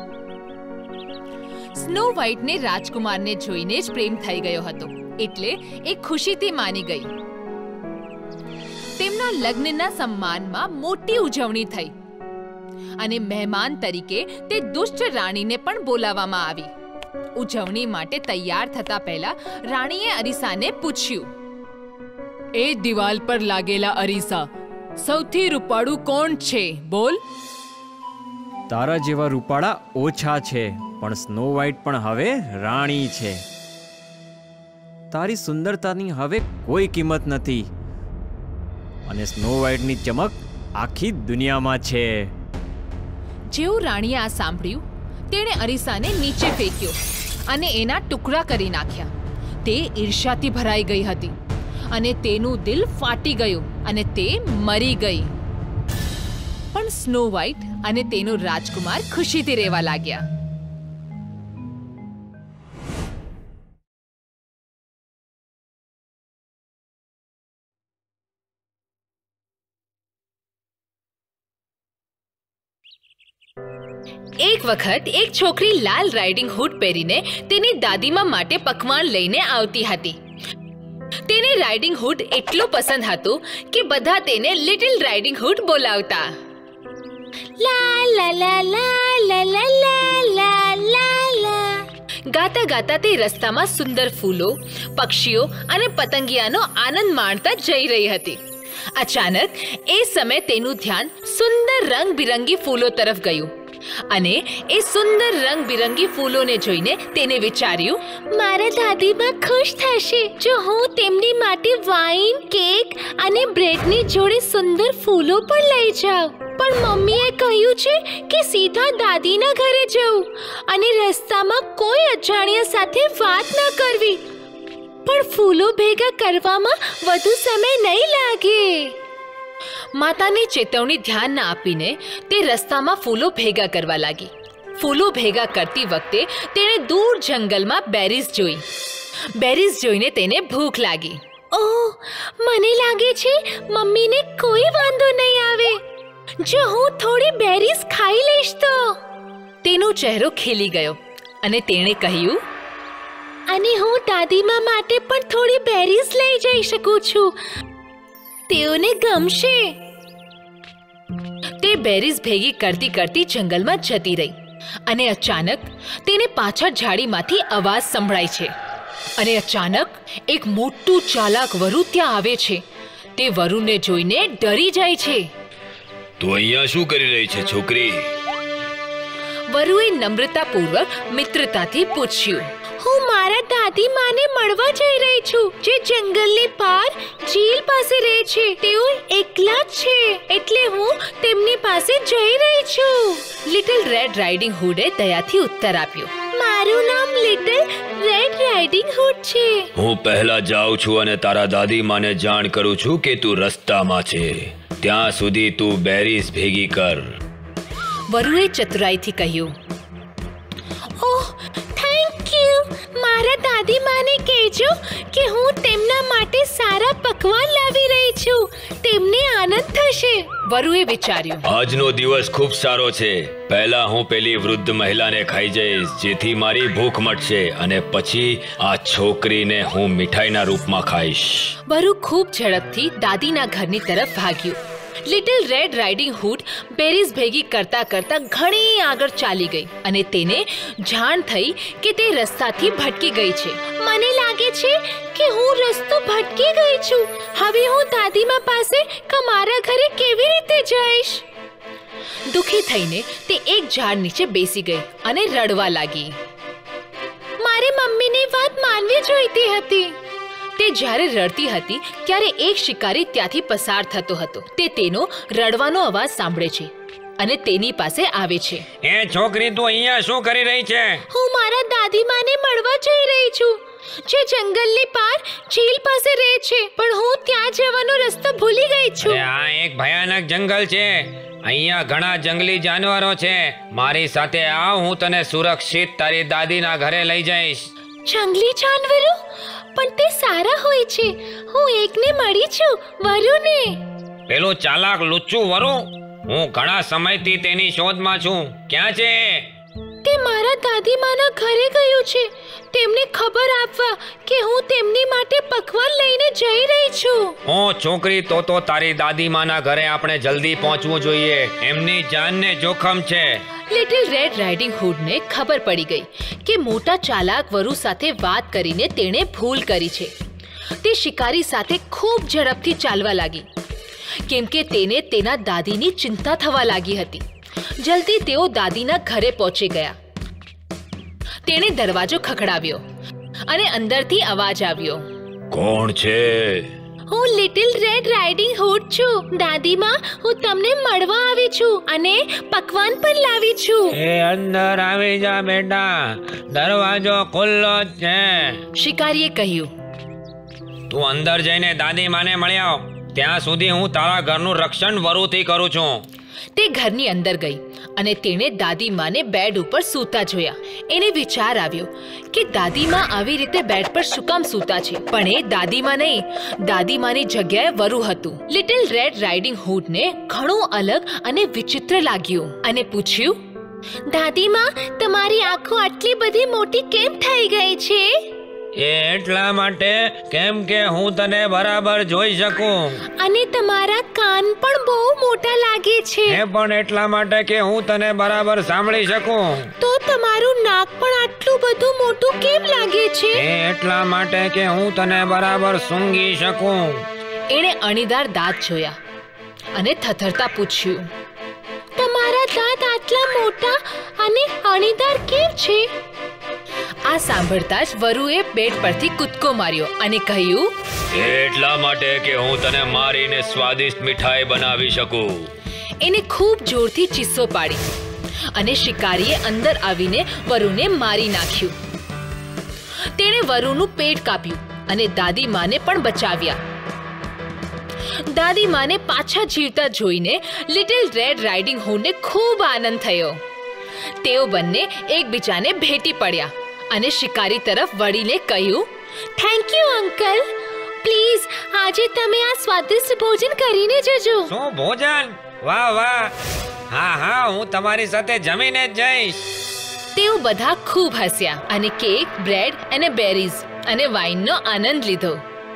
સ્નો વ્હાઇટને રાજકુમારને જોઈને જ પ્રેમ થઈ ગયો હતો એટલે એ ખુશીથી માની ગઈ. તેમના લગ્નના સન્માનમાં મોટી ઉજવણી થઈ અને મહેમાન તરીકે તે દુષ્ટ રાણીને પણ બોલાવવામાં આવી. ઉજવણી માટે તૈયાર થતા પહેલા રાણીએ અરીસાને પૂછ્યું, એ દિવાલ પર લાગેલા અરીસા સૌથી રૂપાળું કોણ છે? બોલ. તારા જેવા રૂપાળા ઓછા છે, પણ સ્નો વ્હાઇટ પણ હવે રાણી છે. તારી સુંદરતાની હવે કોઈ કિંમત નથી, અને સ્નો વ્હાઇટની ચમક આખી દુનિયામાં છે. જેવું રાણીએ આ સાંભળ્યું, તેણે અરીસાને નીચે ફેંક્યો અને એના ટુકડા કરી નાખ્યા. તે ઈર્ષ્યાથી ભરાઈ ગઈ હતી અને તેનું દિલ ફાટી ગયું અને તે મરી ગઈ. પણ સ્નો વ્હાઇટ અને તેનો રાજકુમાર ખુશીથી રહેવા લાગ્યા. એક વખત એક છોકરી લાલ રાઇડિંગ હૂડ પહેરીને તેની દાદીમા માટે પકવાન લઈને આવતી હતી. તેને રાઇડિંગ હૂડ એટલો પસંદ હતો કે બધા તેને લિટિલ રાઇડિંગ હૂડ બોલાવતા. લા લા લા લા લા લા લા લા લા. ગાતા ગાતા તે રસ્તામાં સુંદર ફૂલો, પક્ષીઓ અને પતંગિયાનો આનંદ માણતા જઈ રહી હતી. અચાનક એ સમયે તેનું ધ્યાન સુંદર રંગબિરંગી ફૂલો તરફ ગયું અને એ સુંદર રંગબિરંગી ફૂલોને જોઈને તેને વિચાર્યું, મારા દાદીમા ખુશ થશે જો હું તેમની માટે વાઇન, કેક અને બ્રેડની જોડે સુંદર ફૂલો પણ લઈ જાઉં. પણ મમ્મીએ કહ્યું છે કે સીધા દાદીના ઘરે જવું અને રસ્તામાં કોઈ અજાણ્યા સાથે વાત ન કરવી. પણ ફૂલો ભેગા કરવામાં વધુ સમય નહીં લાગે. માતાની ચેતવણી ધ્યાન ન આપીને તે રસ્તામાં ફૂલો ભેગા કરવા લાગી. ફૂલો ભેગા કરતી વખતે તેણે દૂર જંગલમાં બેરીઝ જોઈ. બેરીઝ જોઈને તેને ભૂખ લાગી. ઓહ, મને લાગે છે મમ્મીને કોઈ વાંધો નહીં આવે જો હું થોડી બેરીઝ ખાઈ લઈશ તો. તેનો ચહેરો ખીલી ગયો અને તેણે કહ્યું, અને હું દાદીમા માટે પણ થોડી બેરીઝ લઈ જઈ શકું છું, તેઓને ગમશે. તે બેરીઝ ભેગી કરતી કરતી જંગલમાં જતી રહી અને અચાનક તેને પાછળ ઝાડીમાંથી અવાજ સંભળાય છે અને અચાનક એક મોટું ચાલાક વરુ ત્યાં આવે છે. તે વરુને જોઈને ડરી જાય છે. તું અહીંયા શું કરી રહી છે છોકરી? વરુએ નમ્રતાપૂર્વક મિત્રતાથી પૂછ્યું, હું મારા દાદી માને મળવા જઈ રહી છું જે જંગલની પાર ઝીલ પાસે રહે છે. તેઓ એકલા જ છે એટલે હું તેમની પાસે જઈ રહી છું. લિટલ રેડ રાઇડિંગ હૂડે દયાથી ઉત્તર આપ્યો, મારું નામ લિટલ રેડ રાઇડિંગ હૂડ છે. હું પહેલા જાઉં છું અને તારા દાદી માને જાણ કરું છું કે તું રસ્તામાં છે. ત્યાં સુધી તું બેરીઝ ભેગી કર. વરુએ ચતુરાઈથી કહ્યું, ઓહ થેન્ક યુ. મારા દાદી માને કહેજો કે હું તેમના માટે સારા પકવાન લાવી રહી છું, તેમને આનંદ થશે. વરુએ વિચાર્યું, આજનો દિવસ ખૂબ સારો છે. પહેલા હું પેલી વૃદ્ધ મહિલાને ખાઈ જઈશ જેથી મારી ભૂખ મટશે અને પછી આ છોકરીને હું મીઠાઈના રૂપમાં ખાઈશ. વરુ ખૂબ ઝડપથી દાદીના ઘરની તરફ ભાગ્યું. Little red riding hood berries ભેગી કરતા કરતા ઘણી આગળ ચાલી ગઈ અને તેને જાણ થઈ કે તે રસ્તાથી ભટકી ગઈ છે. મને લાગે છે કે હું રસ્તો ભટકી ગઈ છું. હવે હું દાદીમા પાસે કે મારા ઘરે કેવી રીતે જઈશ? દુખી થઈને તે એક ઝાડ નીચે બેસી ગઈ અને રડવા લાગી. મારે મમ્મીની વાત માનવી જોઈતી હતી. તે જ્યારે રડતી હતી ત્યારે એક શિકારી ત્યાંથી પસાર થતો હતો. તે તેનો રડવાનો અવાજ સાંભળે છે અને તેની પાસે આવે છે. એ છોકરી, તું અહીંયા શું કરી રહી છે? હું મારા દાદીમાને મળવા જઈ રહી છું જે જંગલની પાર ઝીલ પાસે રહે છે, પણ હું ત્યાં જવાનો રસ્તો ભૂલી ગઈ છું. આ એક ભયાનક જંગલ છે. અહીંયા ઘણા જંગલી જાનવરો છે. મારી સાથે આવ, હું તને સુરક્ષિત તારી દાદીના ઘરે લઈ જઈશ. જંગલી જાનવરો? પણ તે સારા હોય છે. હું એકને મળી છું, વરુને. પેલું ચાલાક લુચ્ચું વરુ? હું ઘણા સમયથી તેની શોધમાં છું. ક્યાં છે? તે મારા દાદીમાના ઘરે ગયું છે તેમને ખબર આપવા કે હું તેમની માટે પકવાન લઈને જઈ રહી છું. ઓ છોકરી, તો તો તારી દાદીમાના ઘરે આપણે જલ્દી પહોંચવું જોઈએ. એમની જાનને જોખમ છે. લિટિલ રેડ રાઇડિંગ હુડને ખબર પડી ગઈ કે મોટા ચાલાક વરુ સાથે વાત કરીને તેણે ભૂલ કરી છે. તે શિકારી સાથે ખૂબ ઝડપથી ચાલવા લાગી કેમ કે તેને તેના દાદીની ચિંતા થવા લાગી હતી. જલ્દી તેઓ દાદીના ઘરે પહોંચી ગયા. તેણે દરવાજો ખખડાવ્યો અને અંદરથી અવાજ આવ્યો. કોણ છે? હું લિટિલ રેડ રાઇડિંગ હુડ છું. દાદીમાં, હું તમને મળવા આવી છું અને પકવાન પણ લાવી છું. એ અંદર આવી જા બેટા, દરવાજો ખુલ્લો જ છે. શિકારીએ કહ્યું. તું અંદર જઈને દાદી માને મળી આવ. ત્યાં સુધી હું તારા ઘરનું રક્ષણ વરુથી કરું છું. તે ઘરની અંદર ગઈ અને તેણે દાદીમાને બેડ ઉપર સૂતા જોયા. એને વિચાર આવ્યો કે દાદીમા આવી રીતે બેડ પર શું કામ સૂતા છે, પણ એ દાદીમા નહીં, દાદીમાની જગ્યાએ વરુ હતું. લિટિલ રેડ રાઇડિંગ હુડને ઘણું અલગ અને વિચિત્ર લાગ્યું અને પૂછ્યું, દાદીમા, તમારી આંખો આટલી બધી મોટી કેમ થઈ ગઈ છે? એ એટલા માટે કેમ કે હું તને બરાબર જોઈ શકું. અને તમારા કાન પણ બહુ મોટા લાગે છે. એ પણ એટલા માટે કે હું તને બરાબર સાંભળી શકું. તો તમારું નાક પણ આટલું બધું મોટું કેમ લાગે છે? એ એટલા માટે કે હું તને બરાબર સૂંઘી શકું. એણે અણીદાર દાંત જોયા અને થથરતા પૂછ્યું, તમારા દાંત આટલા મોટા અને અણીદાર કેમ છે? આ સાંભળતા જ વરુએ બેડ પરથી કૂદકો માર્યો અને કહ્યું, એટલા માટે કે હું તને મારીને સ્વાદિષ્ટ મીઠાઈ બનાવી શકું. એને ખૂબ જોરથી ચીસો પાડી અને શિકારીએ અંદર આવીને વરુને મારી નાખ્યું. તેણે વરુનું પેટ કાપ્યું અને દાદી માને પણ બચાવ્યા. દાદી માને પાછા જીવતા જોઈને લિટિલ રેડ રાઇડિંગ હુડને ખૂબ આનંદ થયો. તેઓ બંને એકબીજાને ભેટી પડ્યા અને શિકારી તરફ વળીને કહ્યું, થેન્ક યુ અંકલ. પ્લીઝ આજે તમે આ સ્વાદિષ્ટ ભોજન કરીને જજો. શું ભોજન? વાહ વાહ. હા હા, હું તમારી સાથે જમીને જ જઈશ. તેઓ બધા ખૂબ હસ્યા અને કેક, બ્રેડ અને બેરીઝ અને વાઇનનો આનંદ લીધો.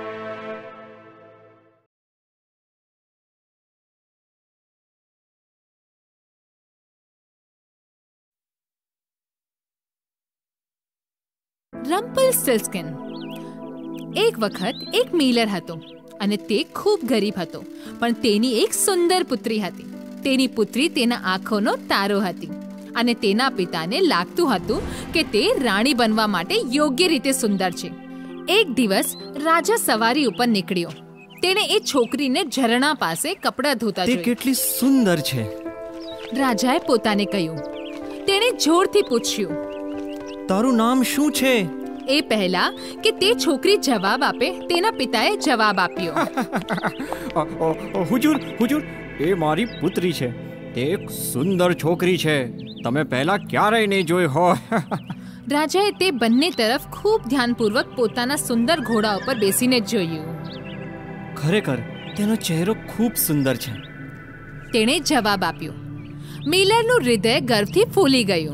રમ્પલસ્ટિલ્ટસ્કિન. એક વખત એક મિલર હતો અને તે ખૂબ ગરીબ હતો, પણ તેની એક સુંદર પુત્રી હતી. તેની પુત્રી તેના આંખોનો તારો હતી અને તેના પિતાને લાગતું હતું કે તે રાણી બનવા માટે યોગ્ય રીતે સુંદર છે. એક દિવસ રાજા સવારી ઉપર નીકળ્યો. તેણે એ છોકરીને ઝરણા પાસે કપડાં ધોતા જોઈ. તે કેટલી સુંદર છે, રાજાએ પોતાને કહ્યું. તેણે જોરથી પૂછ્યું, તારું નામ શું છે? એ પહેલા કે તે છોકરી જવાબ આપે, તેના પિતાએ જવાબ આપ્યો, હુજુર હુજુર એ મારી પુત્રી છે. તે એક સુંદર છોકરી છે. તમે પહેલા ક્યારેય નહીં જોઈ હોય. રાજાએ તે બંને તરફ ખૂબ ધ્યાનપૂર્વક પોતાના સુંદર ઘોડા ઉપર બેસીને જોયું. ખરેખર તેનો ચહેરો ખૂબ સુંદર છે. તેણે જવાબ આપ્યો. મિલરનું હૃદય ગર્વથી ફૂલી ગયું.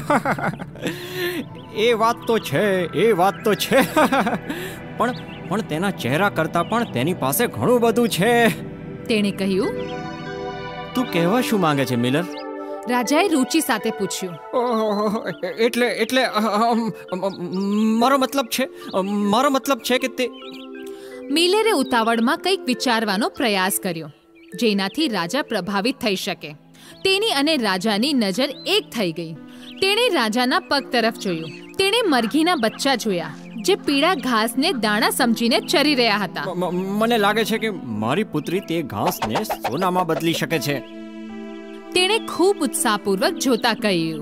એ વાત તો છે, એ વાત તો છે. પણ પણ તેના ચહેરા કરતાં પણ તેની પાસે ઘણું બધું છે. તેણે કહ્યું, તું કહેવા શું માંગે છે મિલર? રાજાએ રુચિ સાથે પૂછ્યું. એટલે એટલે મારો મતલબ છે મારો મતલબ છે કે તે મિલરે ઉતાવળમાં કંઈક વિચારવાનો પ્રયાસ કર્યો જેનાથી રાજા પ્રભાવિત થઈ શકે. તેની અને રાજાની નજર એક થઈ ગઈ. તેણે રાજાના પગ તરફ જોયું. તેણે મરઘીના બચ્ચા જોયા જે પીળા ઘાસને દાણા સમજીને ચરી રહ્યા હતા. મને લાગે છે કે મારી પુત્રી તે ઘાસને સોનામાં બદલી શકે છે. તેણે ખૂબ ઉત્સાહપૂર્વક જોતા કહ્યું,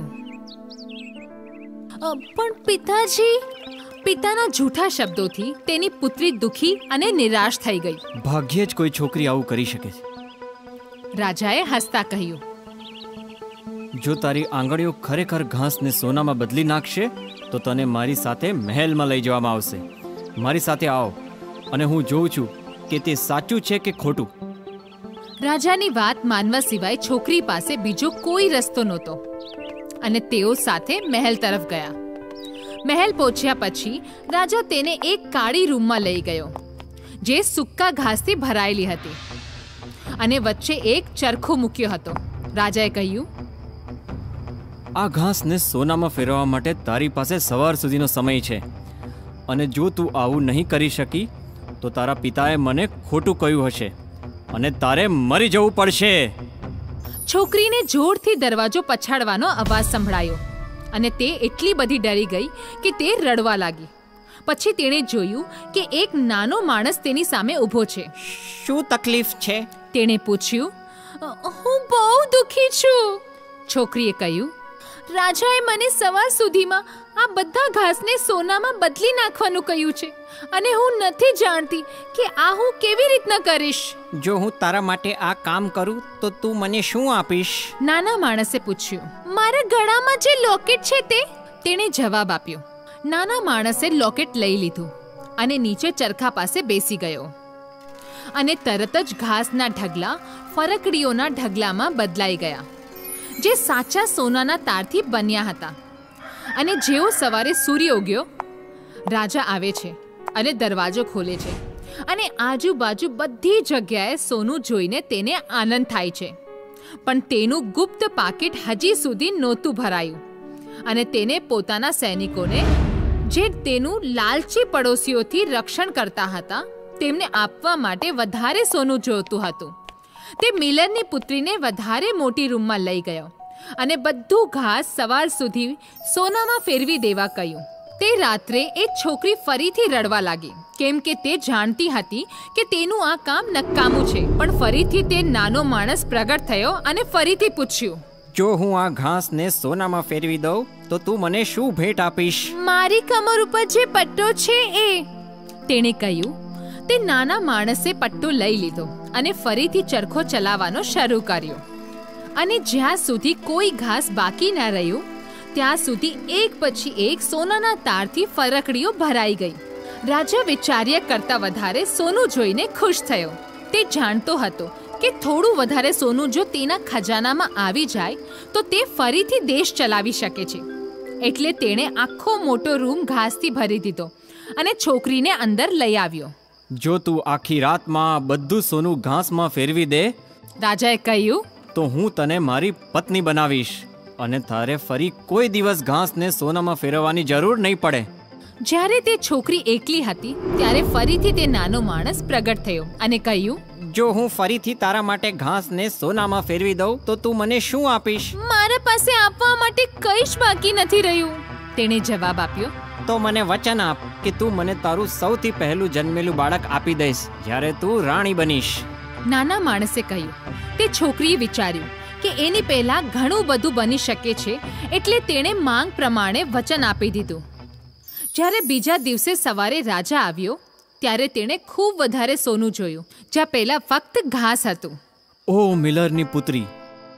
પણ પિતાજી. પિતાના જૂઠા શબ્દોથી તેની પુત્રી દુખી અને નિરાશ થઈ ગઈ. ભાગ્યે જ કોઈ છોકરી આવું કરી શકે છે. રાજાએ હસતા કહ્યું, જો તારી આંગળીઓ ખરેખર ઘાસને સોનામાં બદલી નાખશે તો તને મારી સાથે મહેલમાં લઈ જવામાં આવશે. મારી સાથે આવો અને હું જોઉં છું કે તે સાચું છે કે ખોટું. રાજાની વાત માનવા સિવાય છોકરી પાસે બીજો કોઈ રસ્તો નહોતો અને તેઓ સાથે મહેલ તરફ ગયા. મહેલ પહોંચ્યા પછી રાજા તેને એક કાળી રૂમમાં લઈ ગયો જે સૂકા ઘાસથી ભરાયેલી હતી અને વચ્ચે એક ચરખો મૂક્યો હતો. રાજાએ કહ્યું, આ ઘાસને સોનામાં ફેરવવા માટે તારી પાસે સવાર સુધીનો સમય છે, અને જો તું આવું નહીં કરી શકી તો તારા પિતાએ મને ખોટું કહ્યું હશે અને તારે મરી જવું પડશે. છોકરીને જોરથી દરવાજો પછાડવાનો અવાજ સંભળાયો અને તે એટલી બધી ડરી ગઈ કે તે રડવા લાગી. પછી તેણે જોયું કે એક નાનો માણસ તેની સામે ઊભો છે. શું તકલીફ છે? તેણે પૂછ્યું. હું બહુ દુઃખી છું, છોકરીએ કહ્યું. રાજાએ મને સવાર સુધીમાં આ બધા ઘાસને સોનામાં બદલી નાખવાનું કહ્યું છે અને હું નથી જાણતી કે આ હું કેવી રીતના કરીશ. જો હું તારા માટે આ કામ કરું તો તું મને શું આપીશ? નાના માણસે પૂછ્યું. મારા ગળામાં જે લોકેટ છે તે, તેણે જવાબ આપ્યો. નાના માણસે લોકેટ લઈ લીધું અને નીચે ચરખા પાસે બેસી ગયો અને તરત જ ઘાસના ઢગલા ફરકડીઓના ઢગલામાં બદલાઈ ગયા, જે સાચા સોનાના તારથી બન્યા હતા. અને જેવો સવારે સૂર્ય ઉગ્યો, રાજા આવે છે અને દરવાજો ખોલે છે અને આજુબાજુ બધી જગ્યાએ સોનું જોઈને તેને આનંદ થાય છે. પણ તેનું ગુપ્ત પાકીટ હજી સુધી નહોતું ભરાયું અને તેને પોતાના સૈનિકોને, જે તેનું લાલચી પડોશીઓથી રક્ષણ કરતા હતા, તેમને આપવા માટે વધારે સોનું જોઈતું હતું. તે મિલરની પુત્રીને વધારે મોટી રૂમમાં લઈ ગયો અને બધું ઘાસ સવાર સુધી સોનામાં ફેરવી દેવા કહ્યું. તે રાત્રે એ છોકરી ફરીથી રડવા લાગી, કેમ કે તે જાણતી હતી કે તેનું આ કામ નકામું છે. પણ ફરીથી તે નાનો માણસ પ્રગટ થયો અને ફરીથી પૂછ્યું. જો હું આ ઘાસને સોનામાં ફેરવી દઉં તો તું મને શું ભેટ આપીશ? મારી કમર ઉપર જે પટ્ટો છે એ, તેણે કહ્યું. તે નાના માણસે પટ્ટો લઈ લીધો અને ફરીથી ચરખો ચલાવવાનો શરૂ કર્યો અને જ્યાં સુધી કોઈ ઘાસ બાકી ન રહ્યું ત્યાં સુધી એક પછી એક સોનાના તારથી ફરકડીઓ ભરાઈ ગઈ. રાજા વિચાર્યા કરતાં વધારે સોનું જોઈને ખુશ થયો. તે જાણતો હતો કે થોડું વધારે સોનું જો તેના ખજાનામાં આવી જાય તો તે ફરીથી દેશ ચલાવી શકે છે. એટલે તેણે આખો મોટો રૂમ ઘાસથી ભરી દીધો અને છોકરીને અંદર લઈ આવ્યો. જો તું આખી રાતમાં બધું સોનું ઘાસમાં ફેરવી દે, રાજાએ કહ્યું, તો હું તને મારી પત્ની બનાવીશ અને તારે ફરી કોઈ દિવસ ઘાસને સોનામાં ફેરવવાની જરૂર નહીં પડે. જ્યારે તે છોકરી એકલી હતી ત્યારે ફરીથી તે નાનો માણસ પ્રગટ થયો અને કહ્યું, જો હું ફરીથી તારા માટે ઘાસને સોનામાં ફેરવી દઉં તો તું મને શું આપીશ? મારા પાસે આપવા માટે કંઈ જ બાકી નથી રહ્યું, તેણે જવાબ આપ્યો. તો મને વચન આપ કે તું મને તારું સૌથી પહેલું જન્મેલું બાળક આપી દઈશ જ્યારે તું રાણી બનીશ. નાના માણસે કહ્યું. તે છોકરીએ વિચાર્યું કે એની પહેલા ઘણું બધું બની શકે છે, એટલે તેણે માંગ પ્રમાણે વચન આપી દીધું. જ્યારે બીજા દિવસે સવારે રાજા આવ્યો ત્યારે તેણે ખૂબ વધારે સોનું જોયું, જ્યાં પહેલા ફક્ત ઘાસ હતું. ઓ મિલરની પુત્રી,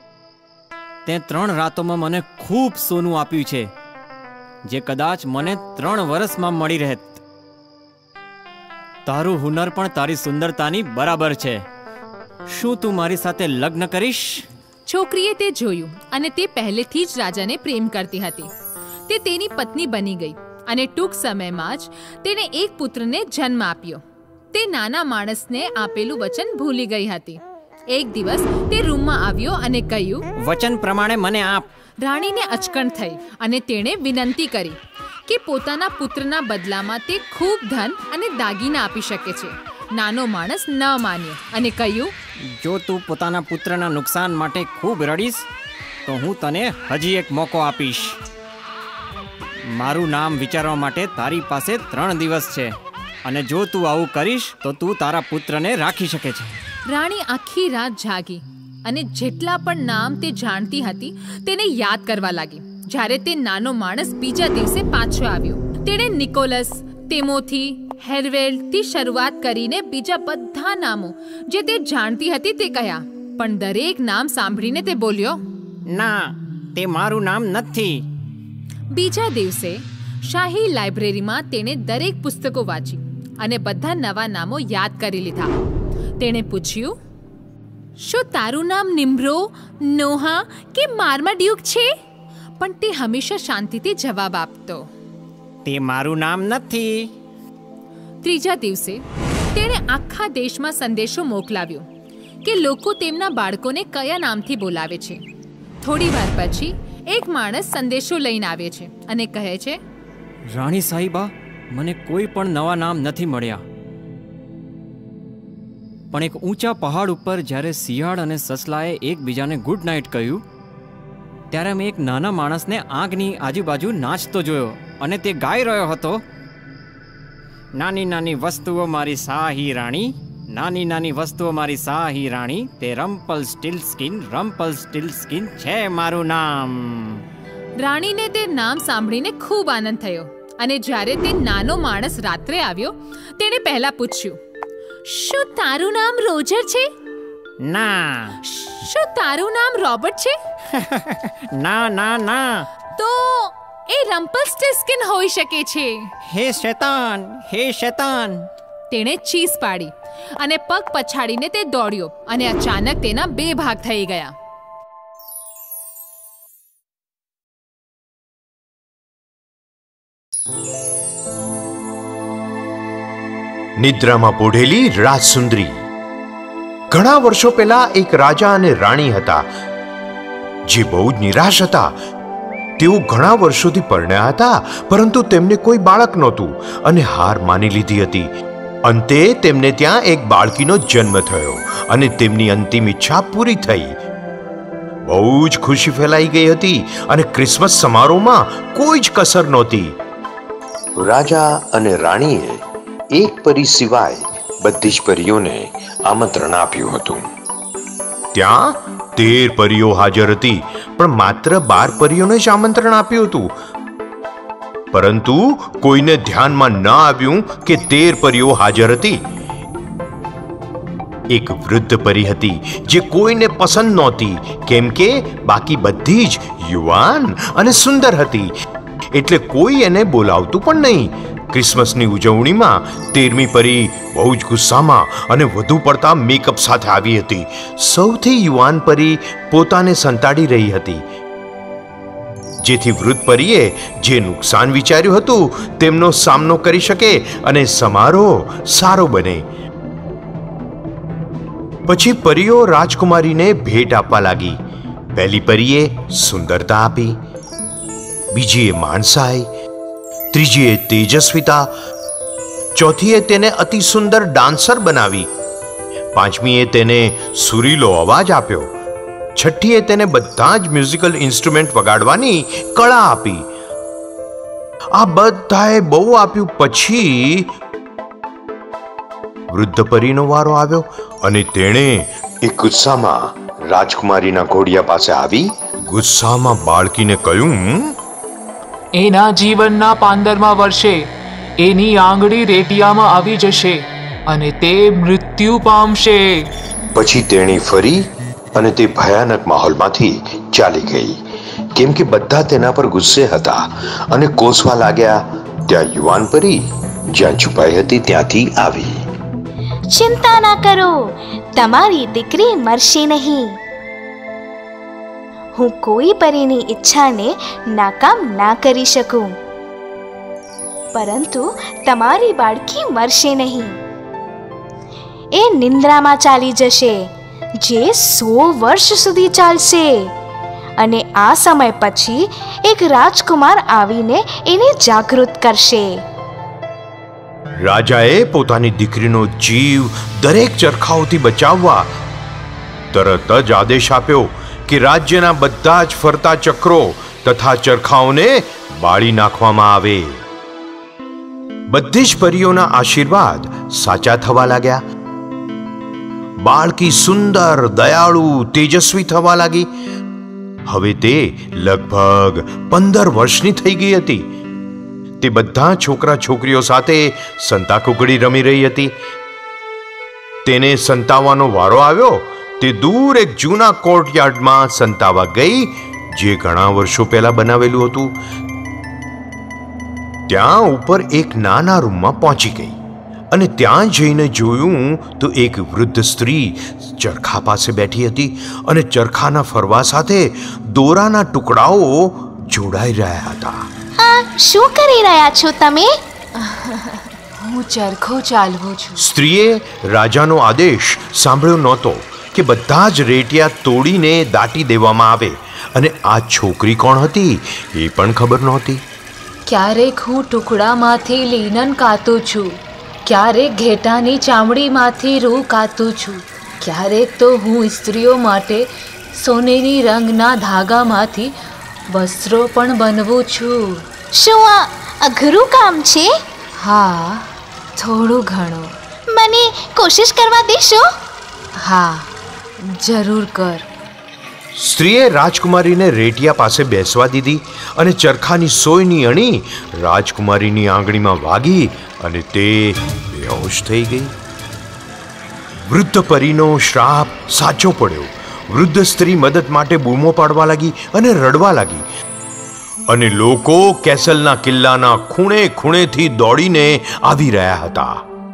તે ત્રણ રાતોમાં મને ખૂબ સોનું આપ્યું છે, જે કદાચ મને ત્રણ વર્ષમાં મળી રહેત. તારું હુનર પણ તારી સુંદરતાની બરાબર છે. શું તું મારી સાથે લગ્ન કરીશ? છોકરીએ તે જોયું અને તે પહેલેથી જ રાજાને પ્રેમ કરતી હતી. તે તેની પત્ની બની ગઈ અને ટૂંક સમયમાં જ તેણે એક પુત્રને જન્મ આપ્યો. તે નાના માણસને આપેલું વચન ભૂલી ગઈ હતી. એક દિવસ તે રૂમમાં આવ્યો અને કહ્યું, વચન પ્રમાણે મને આપ. રાણીને અચકણ થઈ અને તેણે વિનંતી કરી કે પોતાના પુત્રના બદલામાં તે ખૂબ ધન અને દાગીના આપી શકે છે. નાનો માણસ ન માન્યો અને કહ્યું, જો તું પોતાના પુત્રના નુકસાન માટે ખૂબ રડીશ તો હું તને હજી એક મોકો આપીશ. મારું નામ વિચારવા માટે તારી પાસે ત્રણ દિવસ છે અને જો તું આવું કરીશ તો તું તારા પુત્રને રાખી શકે છે. રાણી આખી રાત જાગી અને જેટલા પણ નામ તે જાણતી હતી તેને યાદ કરવા લાગી. જ્યારે તે નાનો માણસ બીજા દિવસે પાછો આવ્યો, તેણે નિકોલસ, તિમોથી, હેરવેલથી શરૂઆત કરીને બીજા બધા નામો જે તે જાણતી હતી તે કહ્યા. પણ દરેક નામ સાંભળીને તે બોલ્યો, ના, તે મારું નામ નથી. બીજા દિવસે શાહી લાઇબ્રેરીમાં તેણે દરેક પુસ્તકો વાંચી અને બધા નવા નામો યાદ કરી લીધા. તેણે પૂછ્યું, શું તારું નામ નિમ્રો, નોહા કે માર્માડ્યુક છે? પણ તે હંમેશા શાંતિથી જવાબ આપતો, તે મારું નામ નથી. ત્રીજા દિવસે તેણે આખા દેશમાં સંદેશો મોકલાવ્યો કે લોકો તેમના બાળકોને કયા નામથી બોલાવે છે. થોડી વાર પછી એક માણસ સંદેશો લઈને આવે છે અને કહે છે, રાણી સાહિબા, મને કોઈ પણ નવા નામ નથી મળ્યા, પણ એક ઊંચા પહાડ ઉપર જ્યારે શિયાળ અને સસલાએ એકબીજાને ગુડ નાઇટ કહ્યું ત્યારે મેં એક નાના માણસને આગની આજુબાજુ નાચતો જોયો અને તે ગાઈ રહ્યો હતો, નાની નાની વસ્તુઓ મારી શાહી રાણી, નાની નાની વસ્તુઓ મારી શાહી રાણી, તે Rumpelstiltskin, Rumpelstiltskin છે મારું નામ. રાણીને તે નામ સાંભળીને ખૂબ આનંદ થયો અને જ્યારે તે નાનો માણસ રાત્રે આવ્યો તેણે પહેલા પૂછ્યું, શું તારું નામ રોજર છે? ના. શું તારું નામ રોબર્ટ છે? ના ના ના. તો એ રમ્પલ્સ્ટિલ્સ્કિન હોઈ શકે છે. હે શેતાન, હે શેતાન. તેણે ચીસ પાડી અને પગ પછાડીને તે દોડ્યો અને અચાનક તેના બે ભાગ થઈ ગયા. નિદ્રામાં પોઢેલી રાજસુંદરી. ઘણા વર્ષો પહેલા એક રાજા અને રાણી હતા જે બહુ જ નિરાશ હતા. તેઓ ઘણા વર્ષોથી પરણ્યા હતા, પરંતુ તેમને કોઈ બાળક નહોતું અને હાર માની લીધી હતી. અંતે તેમને ત્યાં એક બાળકીનો જન્મ થયો અને તેમની અંતિમ ઈચ્છા પૂરી થઈ. બહુ જ ખુશી ફેલાઈ ગઈ હતી અને ક્રિસમસ સમારોહમાં કોઈ જ કસર નહોતી. રાજા અને રાણીએ એક પરી સિવાય બધી જ પરીઓને આમંત્રણ આપ્યું હતું. ત્યાં તેર પરીઓ હાજર હતી, પણ માત્ર બાર પરીઓને જ આમંત્રણ આપ્યું હતું. પરંતુ કોઈને ધ્યાનમાં ન આવ્યું કે તેર પરીઓ હાજર હતી. એક વૃદ્ધ પરી હતી જે કોઈને પસંદ નહોતી, કેમ કે બાકી બધી જ યુવાન અને સુંદર હતી, એટલે કોઈ એને બોલાવતું પણ નહીં. ક્રિસમસની ઉજવણીમાં તેરમી પરી બહુ જ ગુસ્સામાં અને વધુ પડતા મેકઅપ સાથે આવી હતી. સૌથી યુવાન પરી પોતાને સંતાડી રહી હતી, જેથી વૃદ્ધ પરીએ જે નુકસાન વિચાર્યું હતું તેમનો સામનો કરી શકે અને સમારોહ સારો બને. પછી પરીઓ રાજકુમારીને ભેટ આપવા લાગી. પહેલી પરીએ સુંદરતા આપી, બીજીએ માણસાઈ, ત્રીજીએ તેજસ્વીતા, ચોથીએ તેને અતિ સુંદર ડાન્સર બનાવી, પાંચમીએ તેને સુરીલો અવાજ આપ્યો, છઠ્ઠીએ તેને બધા જ મ્યુઝિકલ ઇન્સ્ટ્રુમેન્ટ વગાડવાની કળા આપી. આ બધાએ બહુ આપ્યું. પછી વૃદ્ધ પરીનો વારો આવ્યો અને તેણે એક ગુસ્સામાં રાજકુમારીના ઘોડિયા પાસે આવી ગુસ્સામાં બાળકીને કહ્યું, એના જીવનના પાંદરમા વર્ષે એની આંગળી રેટિયામાં આવી જશે અને તે મૃત્યુ પામશે. પછી તેણી ફરી અને તે ભયાનક માહોલમાંથી ચાલી ગઈ, કેમ કે બધા તેના પર ગુસ્સે હતા અને કોસવા લાગ્યા. ત્યાં યુવાન પરી જ્યાં છુપાઈ હતી ત્યાંથી આવી. ચિંતા ના કરો, તમારી દીકરી મરશે નહીં. હું કોઈ પરીની ઈચ્છાને નાકામ ના કરી શકું, પરંતુ તમારી બાળકી મરશે નહીં. એ નિંદ્રામાં ચાલી જશે, જે સો વર્ષ સુધી ચાલશે, અને આ સમય પછી એક રાજકુમાર આવીને એને જાગૃત કરશે. રાજાએ પોતાની દીકરીનો જીવ દરેક ચરખાઓથી બચાવવા તરત જ આદેશ આપ્યો કે રાજ્યના બધા જ ફરતા ચક્રો તથા ચરખાઓને બાળી નાખવામાં આવે. બધી જ પરીઓના આશીર્વાદ સાચા થવા લાગ્યા. બાળકી સુંદર, દયાળુ, તેજસ્વી થવા લાગી. હવે તે લગભગ પંદર વર્ષની થઈ ગઈ હતી. તે બધા છોકરા છોકરીઓ સાથે સંતાકુકડી રમી રહી હતી. તેને સંતાવવાનો વારો આવ્યો. તે દૂર એક જૂના કોર્ટયાર્ડમાં સંતાવા ગઈ, જે ઘણા વર્ષો પહેલા બનાવેલું હતું. ત્યાં ઉપર એક નાના રૂમમાં પહોંચી ગઈ અને ત્યાં જઈને જોયું તો એક વૃદ્ધ સ્ત્રી ચરખા પાસે બેઠી હતી અને ચરખાના ફરવા સાથે દોરાના ટુકડાઓ જોડાઈ રહ્યા હતા. આ શું કરી રહ્યા છો તમે? હું ચરખો ચાલવું છું. સ્ત્રીએ રાજાનો આદેશ સાંભળ્યો નહોતો કે બધા જ રેટિયા તોડીને દાટી દેવામાં આવે અને આ છોકરી કોણ હતી એ પણ ખબર નહોતી. ક્યારેક હું ટુકડામાંથી લીનન કાતું છું, ક્યારેક ઘેટાની ચામડીમાંથી રૂ કાતું છું, ક્યારેક તો હું સ્ત્રીઓ માટે સોનેરી રંગના ધાગામાંથી વસ્ત્રો પણ બનવું છું. શું આ અઘરું કામ છે? હા, થોડું ઘણું. મને કોશિશ કરવા દેશો? હા, જરૂર કર. સ્ત્રીએ રાજકુમારીને રેટિયા પાસે બેસવા દીધી અને ચરખાની સોયની અણી રાજકુમારીની આંગળીમાં વાગી અને તે બેહોશ થઈ ગઈ. વૃદ્ધ પરીનો શ્રાપ સાચો પડ્યો. વૃદ્ધ સ્ત્રી મદદ માટે બૂમો પાડવા લાગી અને રડવા લાગી અને લોકો કેસલના કિલ્લાના ખૂણે ખૂણેથી દોડીને આવી રહ્યા હતા.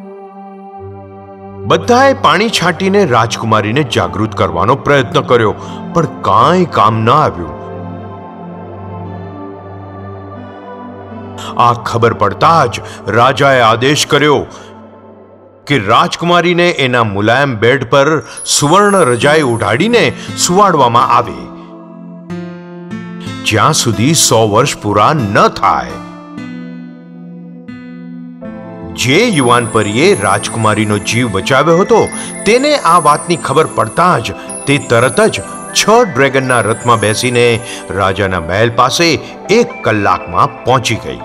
બધાએ પાણી છાંટીને રાજકુમારીને જાગૃત કરવાનો પ્રયત્ન કર્યો, પણ કાંઈ કામ ન આવ્યું. આ ખબર પડતા જ રાજાએ આદેશ કર્યો કે રાજકુમારીને એના મુલાયમ બેડ પર સુવર્ણ રજાઈ ઉઢાડીને સુવાડવામાં આવે જ્યાં સુધી સો વર્ષ પૂરા ન થાય. જે યુવાન પરીએ રાજકુમારીનો જીવ બચાવ્યો હતો તેને આ વાતની ખબર પડતા જ તે તરત જ છ ડ્રેગનના રથમાં બેસીને રાજાના મહેલ પાસે એક કલાકમાં પહોંચી ગઈ.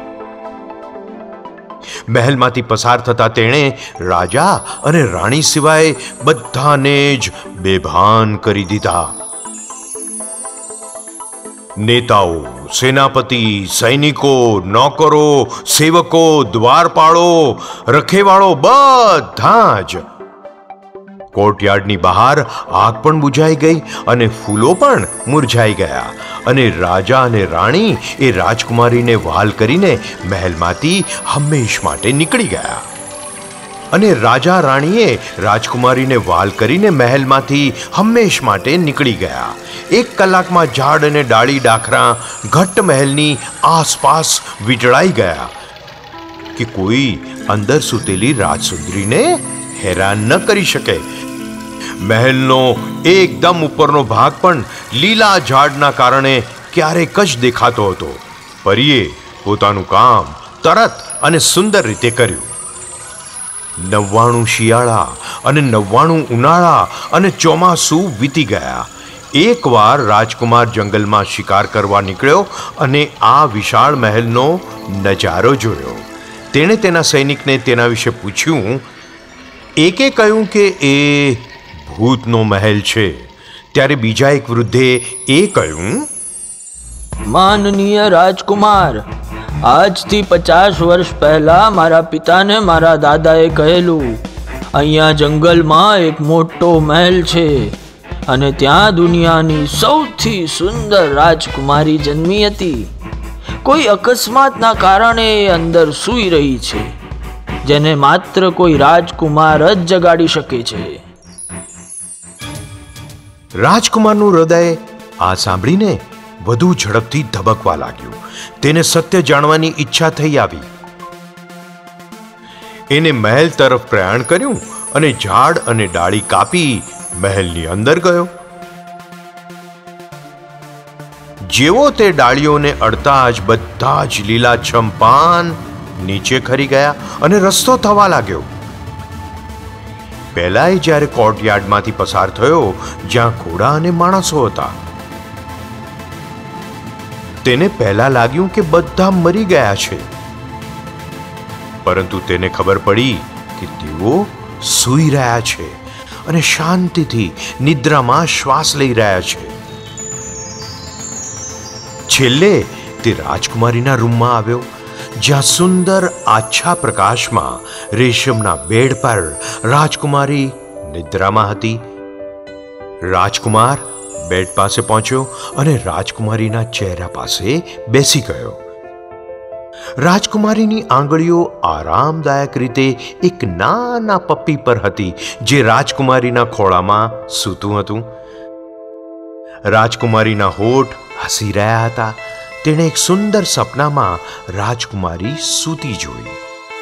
મહેલમાંથી પસાર થતા તેણે રાજા અને રાણી સિવાય બધાને જ બેભાન કરી દીધા. નેતાઓ, સેનાપતિ, સૈનિકો, નોકરો, સેવકો, દ્વારપાળો, રખેવાળો બધા જ. કોર્ટયાર્ડની બહાર આગ પણ બુઝાઈ ગઈ અને ફૂલો પણ મુરઝાઈ ગયા અને રાજા અને રાણી એ રાજકુમારીને વહાલ કરીને મહેલમાંથી હંમેશ માટે નીકળી ગયા. અને રાજા રાણીએ રાજકુમારીને વહાલ કરીને મહેલમાંથી હંમેશ માટે નીકળી ગયા. એક કલાકમાં ઝાડ અને ડાળી ડાખરા ઘટ્ટ મહેલની આસપાસ વીંટળાઈ ગયા કે કોઈ અંદર સૂતેલી રાજસુંદરીને હેરાન ન કરી શકે. મહેલનો એકદમ ઉપરનો ભાગ પણ લીલા ઝાડના કારણે ક્યારેક જ દેખાતો હતો. પરીએ પોતાનું કામ તરત અને સુંદર રીતે કર્યું. નવ્વાણું શિયાળા અને નવ્વાણું ઉનાળા અને ચોમાસું વીતી ગયા. એકવાર રાજકુમાર જંગલમાં શિકાર કરવા નીકળ્યો અને આ વિશાળ મહેલનો નજારો જોયો. તેણે તેના સૈનિકને તેના વિશે પૂછ્યું. એકે કહ્યું કે એ ભૂતનો મહેલ છે, ત્યારે બીજા એક વૃદ્ધે એ કહ્યું, માનનીય રાજકુમાર, આજથી પચાસ વર્ષ પહેલા મારા પિતાને મારા દાદાએ કહેલું, અહીંયા જંગલમાં એક મોટો મહેલ છે અને ત્યાં દુનિયાની સૌથી સુંદર રાજકુમારી જન્મી હતી. કોઈ અકસ્માતના કારણે એ અંદર સૂઈ રહી છે, જેને માત્ર કોઈ રાજકુમાર જ જગાડી શકે છે. રાજકુમારનું હૃદય આ સાંભળીને વધુ ઝડપથી ધબકવા લાગ્યું. તેને સત્ય જાણવાની ઈચ્છા થઈ આવી. એને મહેલ તરફ પ્રયાણ કર્યું અને ઝાડ અને ડાળી કાપી મહેલની અંદર ગયો. જેવો તે ડાળીઓને અડતા જ બધા જ લીલાછમ પાન નીચે ખરી ગયા અને રસ્તો થવા લાગ્યો. પહેલા એ જ્યારે કોર્ટયાર્ડમાંથી પસાર થયો જ્યાં ઘોડા અને માણસો હતા, તેને પહેલા લાગ્યું કે બધા મરી ગયા છે, પરંતુ તેને ખબર પડી કે તેઓ સૂઈ રહ્યા છે અને શાંતિથી નિદ્રામાં શ્વાસ લઈ રહ્યા છે. છેલ્લે તે રાજકુમારીના રૂમમાં આવ્યો, જ્યાં સુંદર આછા પ્રકાશમાં રેશમના બેડ પર રાજકુમારી નિદ્રામાં હતી. રાજકુમાર બેડ પાસે પહોંચ્યો અને રાજકુમારીના ચહેરા પાસે બેસી ગયો. રાજકુમારીની આંગળીઓ આરામદાયક રીતે એક નાના પપ્પી પર હતી જે રાજકુમારીના ખોળામાં સૂતું હતું. રાજકુમારીના હોઠ હસી રહ્યા હતા. તેણે એક સુંદર સપનામાં રાજકુમારી સૂતી જોઈ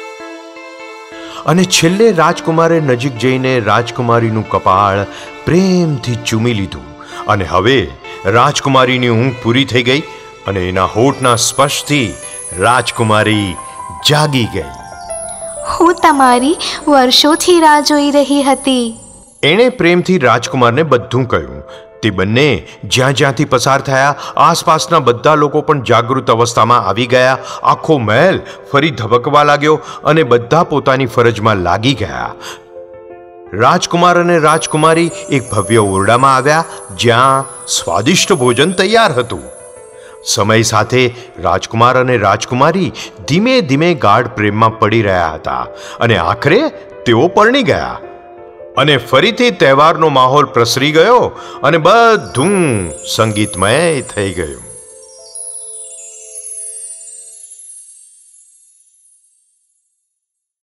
અને છેલ્લે રાજકુમારે નજીક જઈને રાજકુમારીનું કપાળ પ્રેમથી ચૂમી લીધું અને હવે રાજકુમારીની ઊંઘ પૂરી થઈ ગઈ અને એના હોઠના સ્પર્શથી રાજકુમારી જાગી ગઈ. હું તમારી વર્ષોથી રાહ જોઈ રહી હતી. એણે પ્રેમથી રાજકુમારને બધું કહ્યું. તે બંને જ્યાં જ્યાંથી પસાર થયા આસપાસના બધા લોકો પણ જાગૃત અવસ્થામાં આવી ગયા. આખો મહેલ ફરી ધબકવા લાગ્યો અને બધા પોતાની ફરજમાં લાગી ગયા. રાજકુમાર અને રાજકુમારી એક ભવ્ય ઓરડામાં આવ્યા જ્યાં સ્વાદિષ્ટ ભોજન તૈયાર હતું. સમય સાથે રાજકુમાર અને રાજકુમારી ધીમે ધીમે ગાઢ પ્રેમમાં પડી રહ્યા હતા અને આખરે તેઓ પરણી ગયા અને ફરીથી તહેવારનો માહોલ પ્રસરી ગયો અને બધું સંગીતમય થઈ ગયું.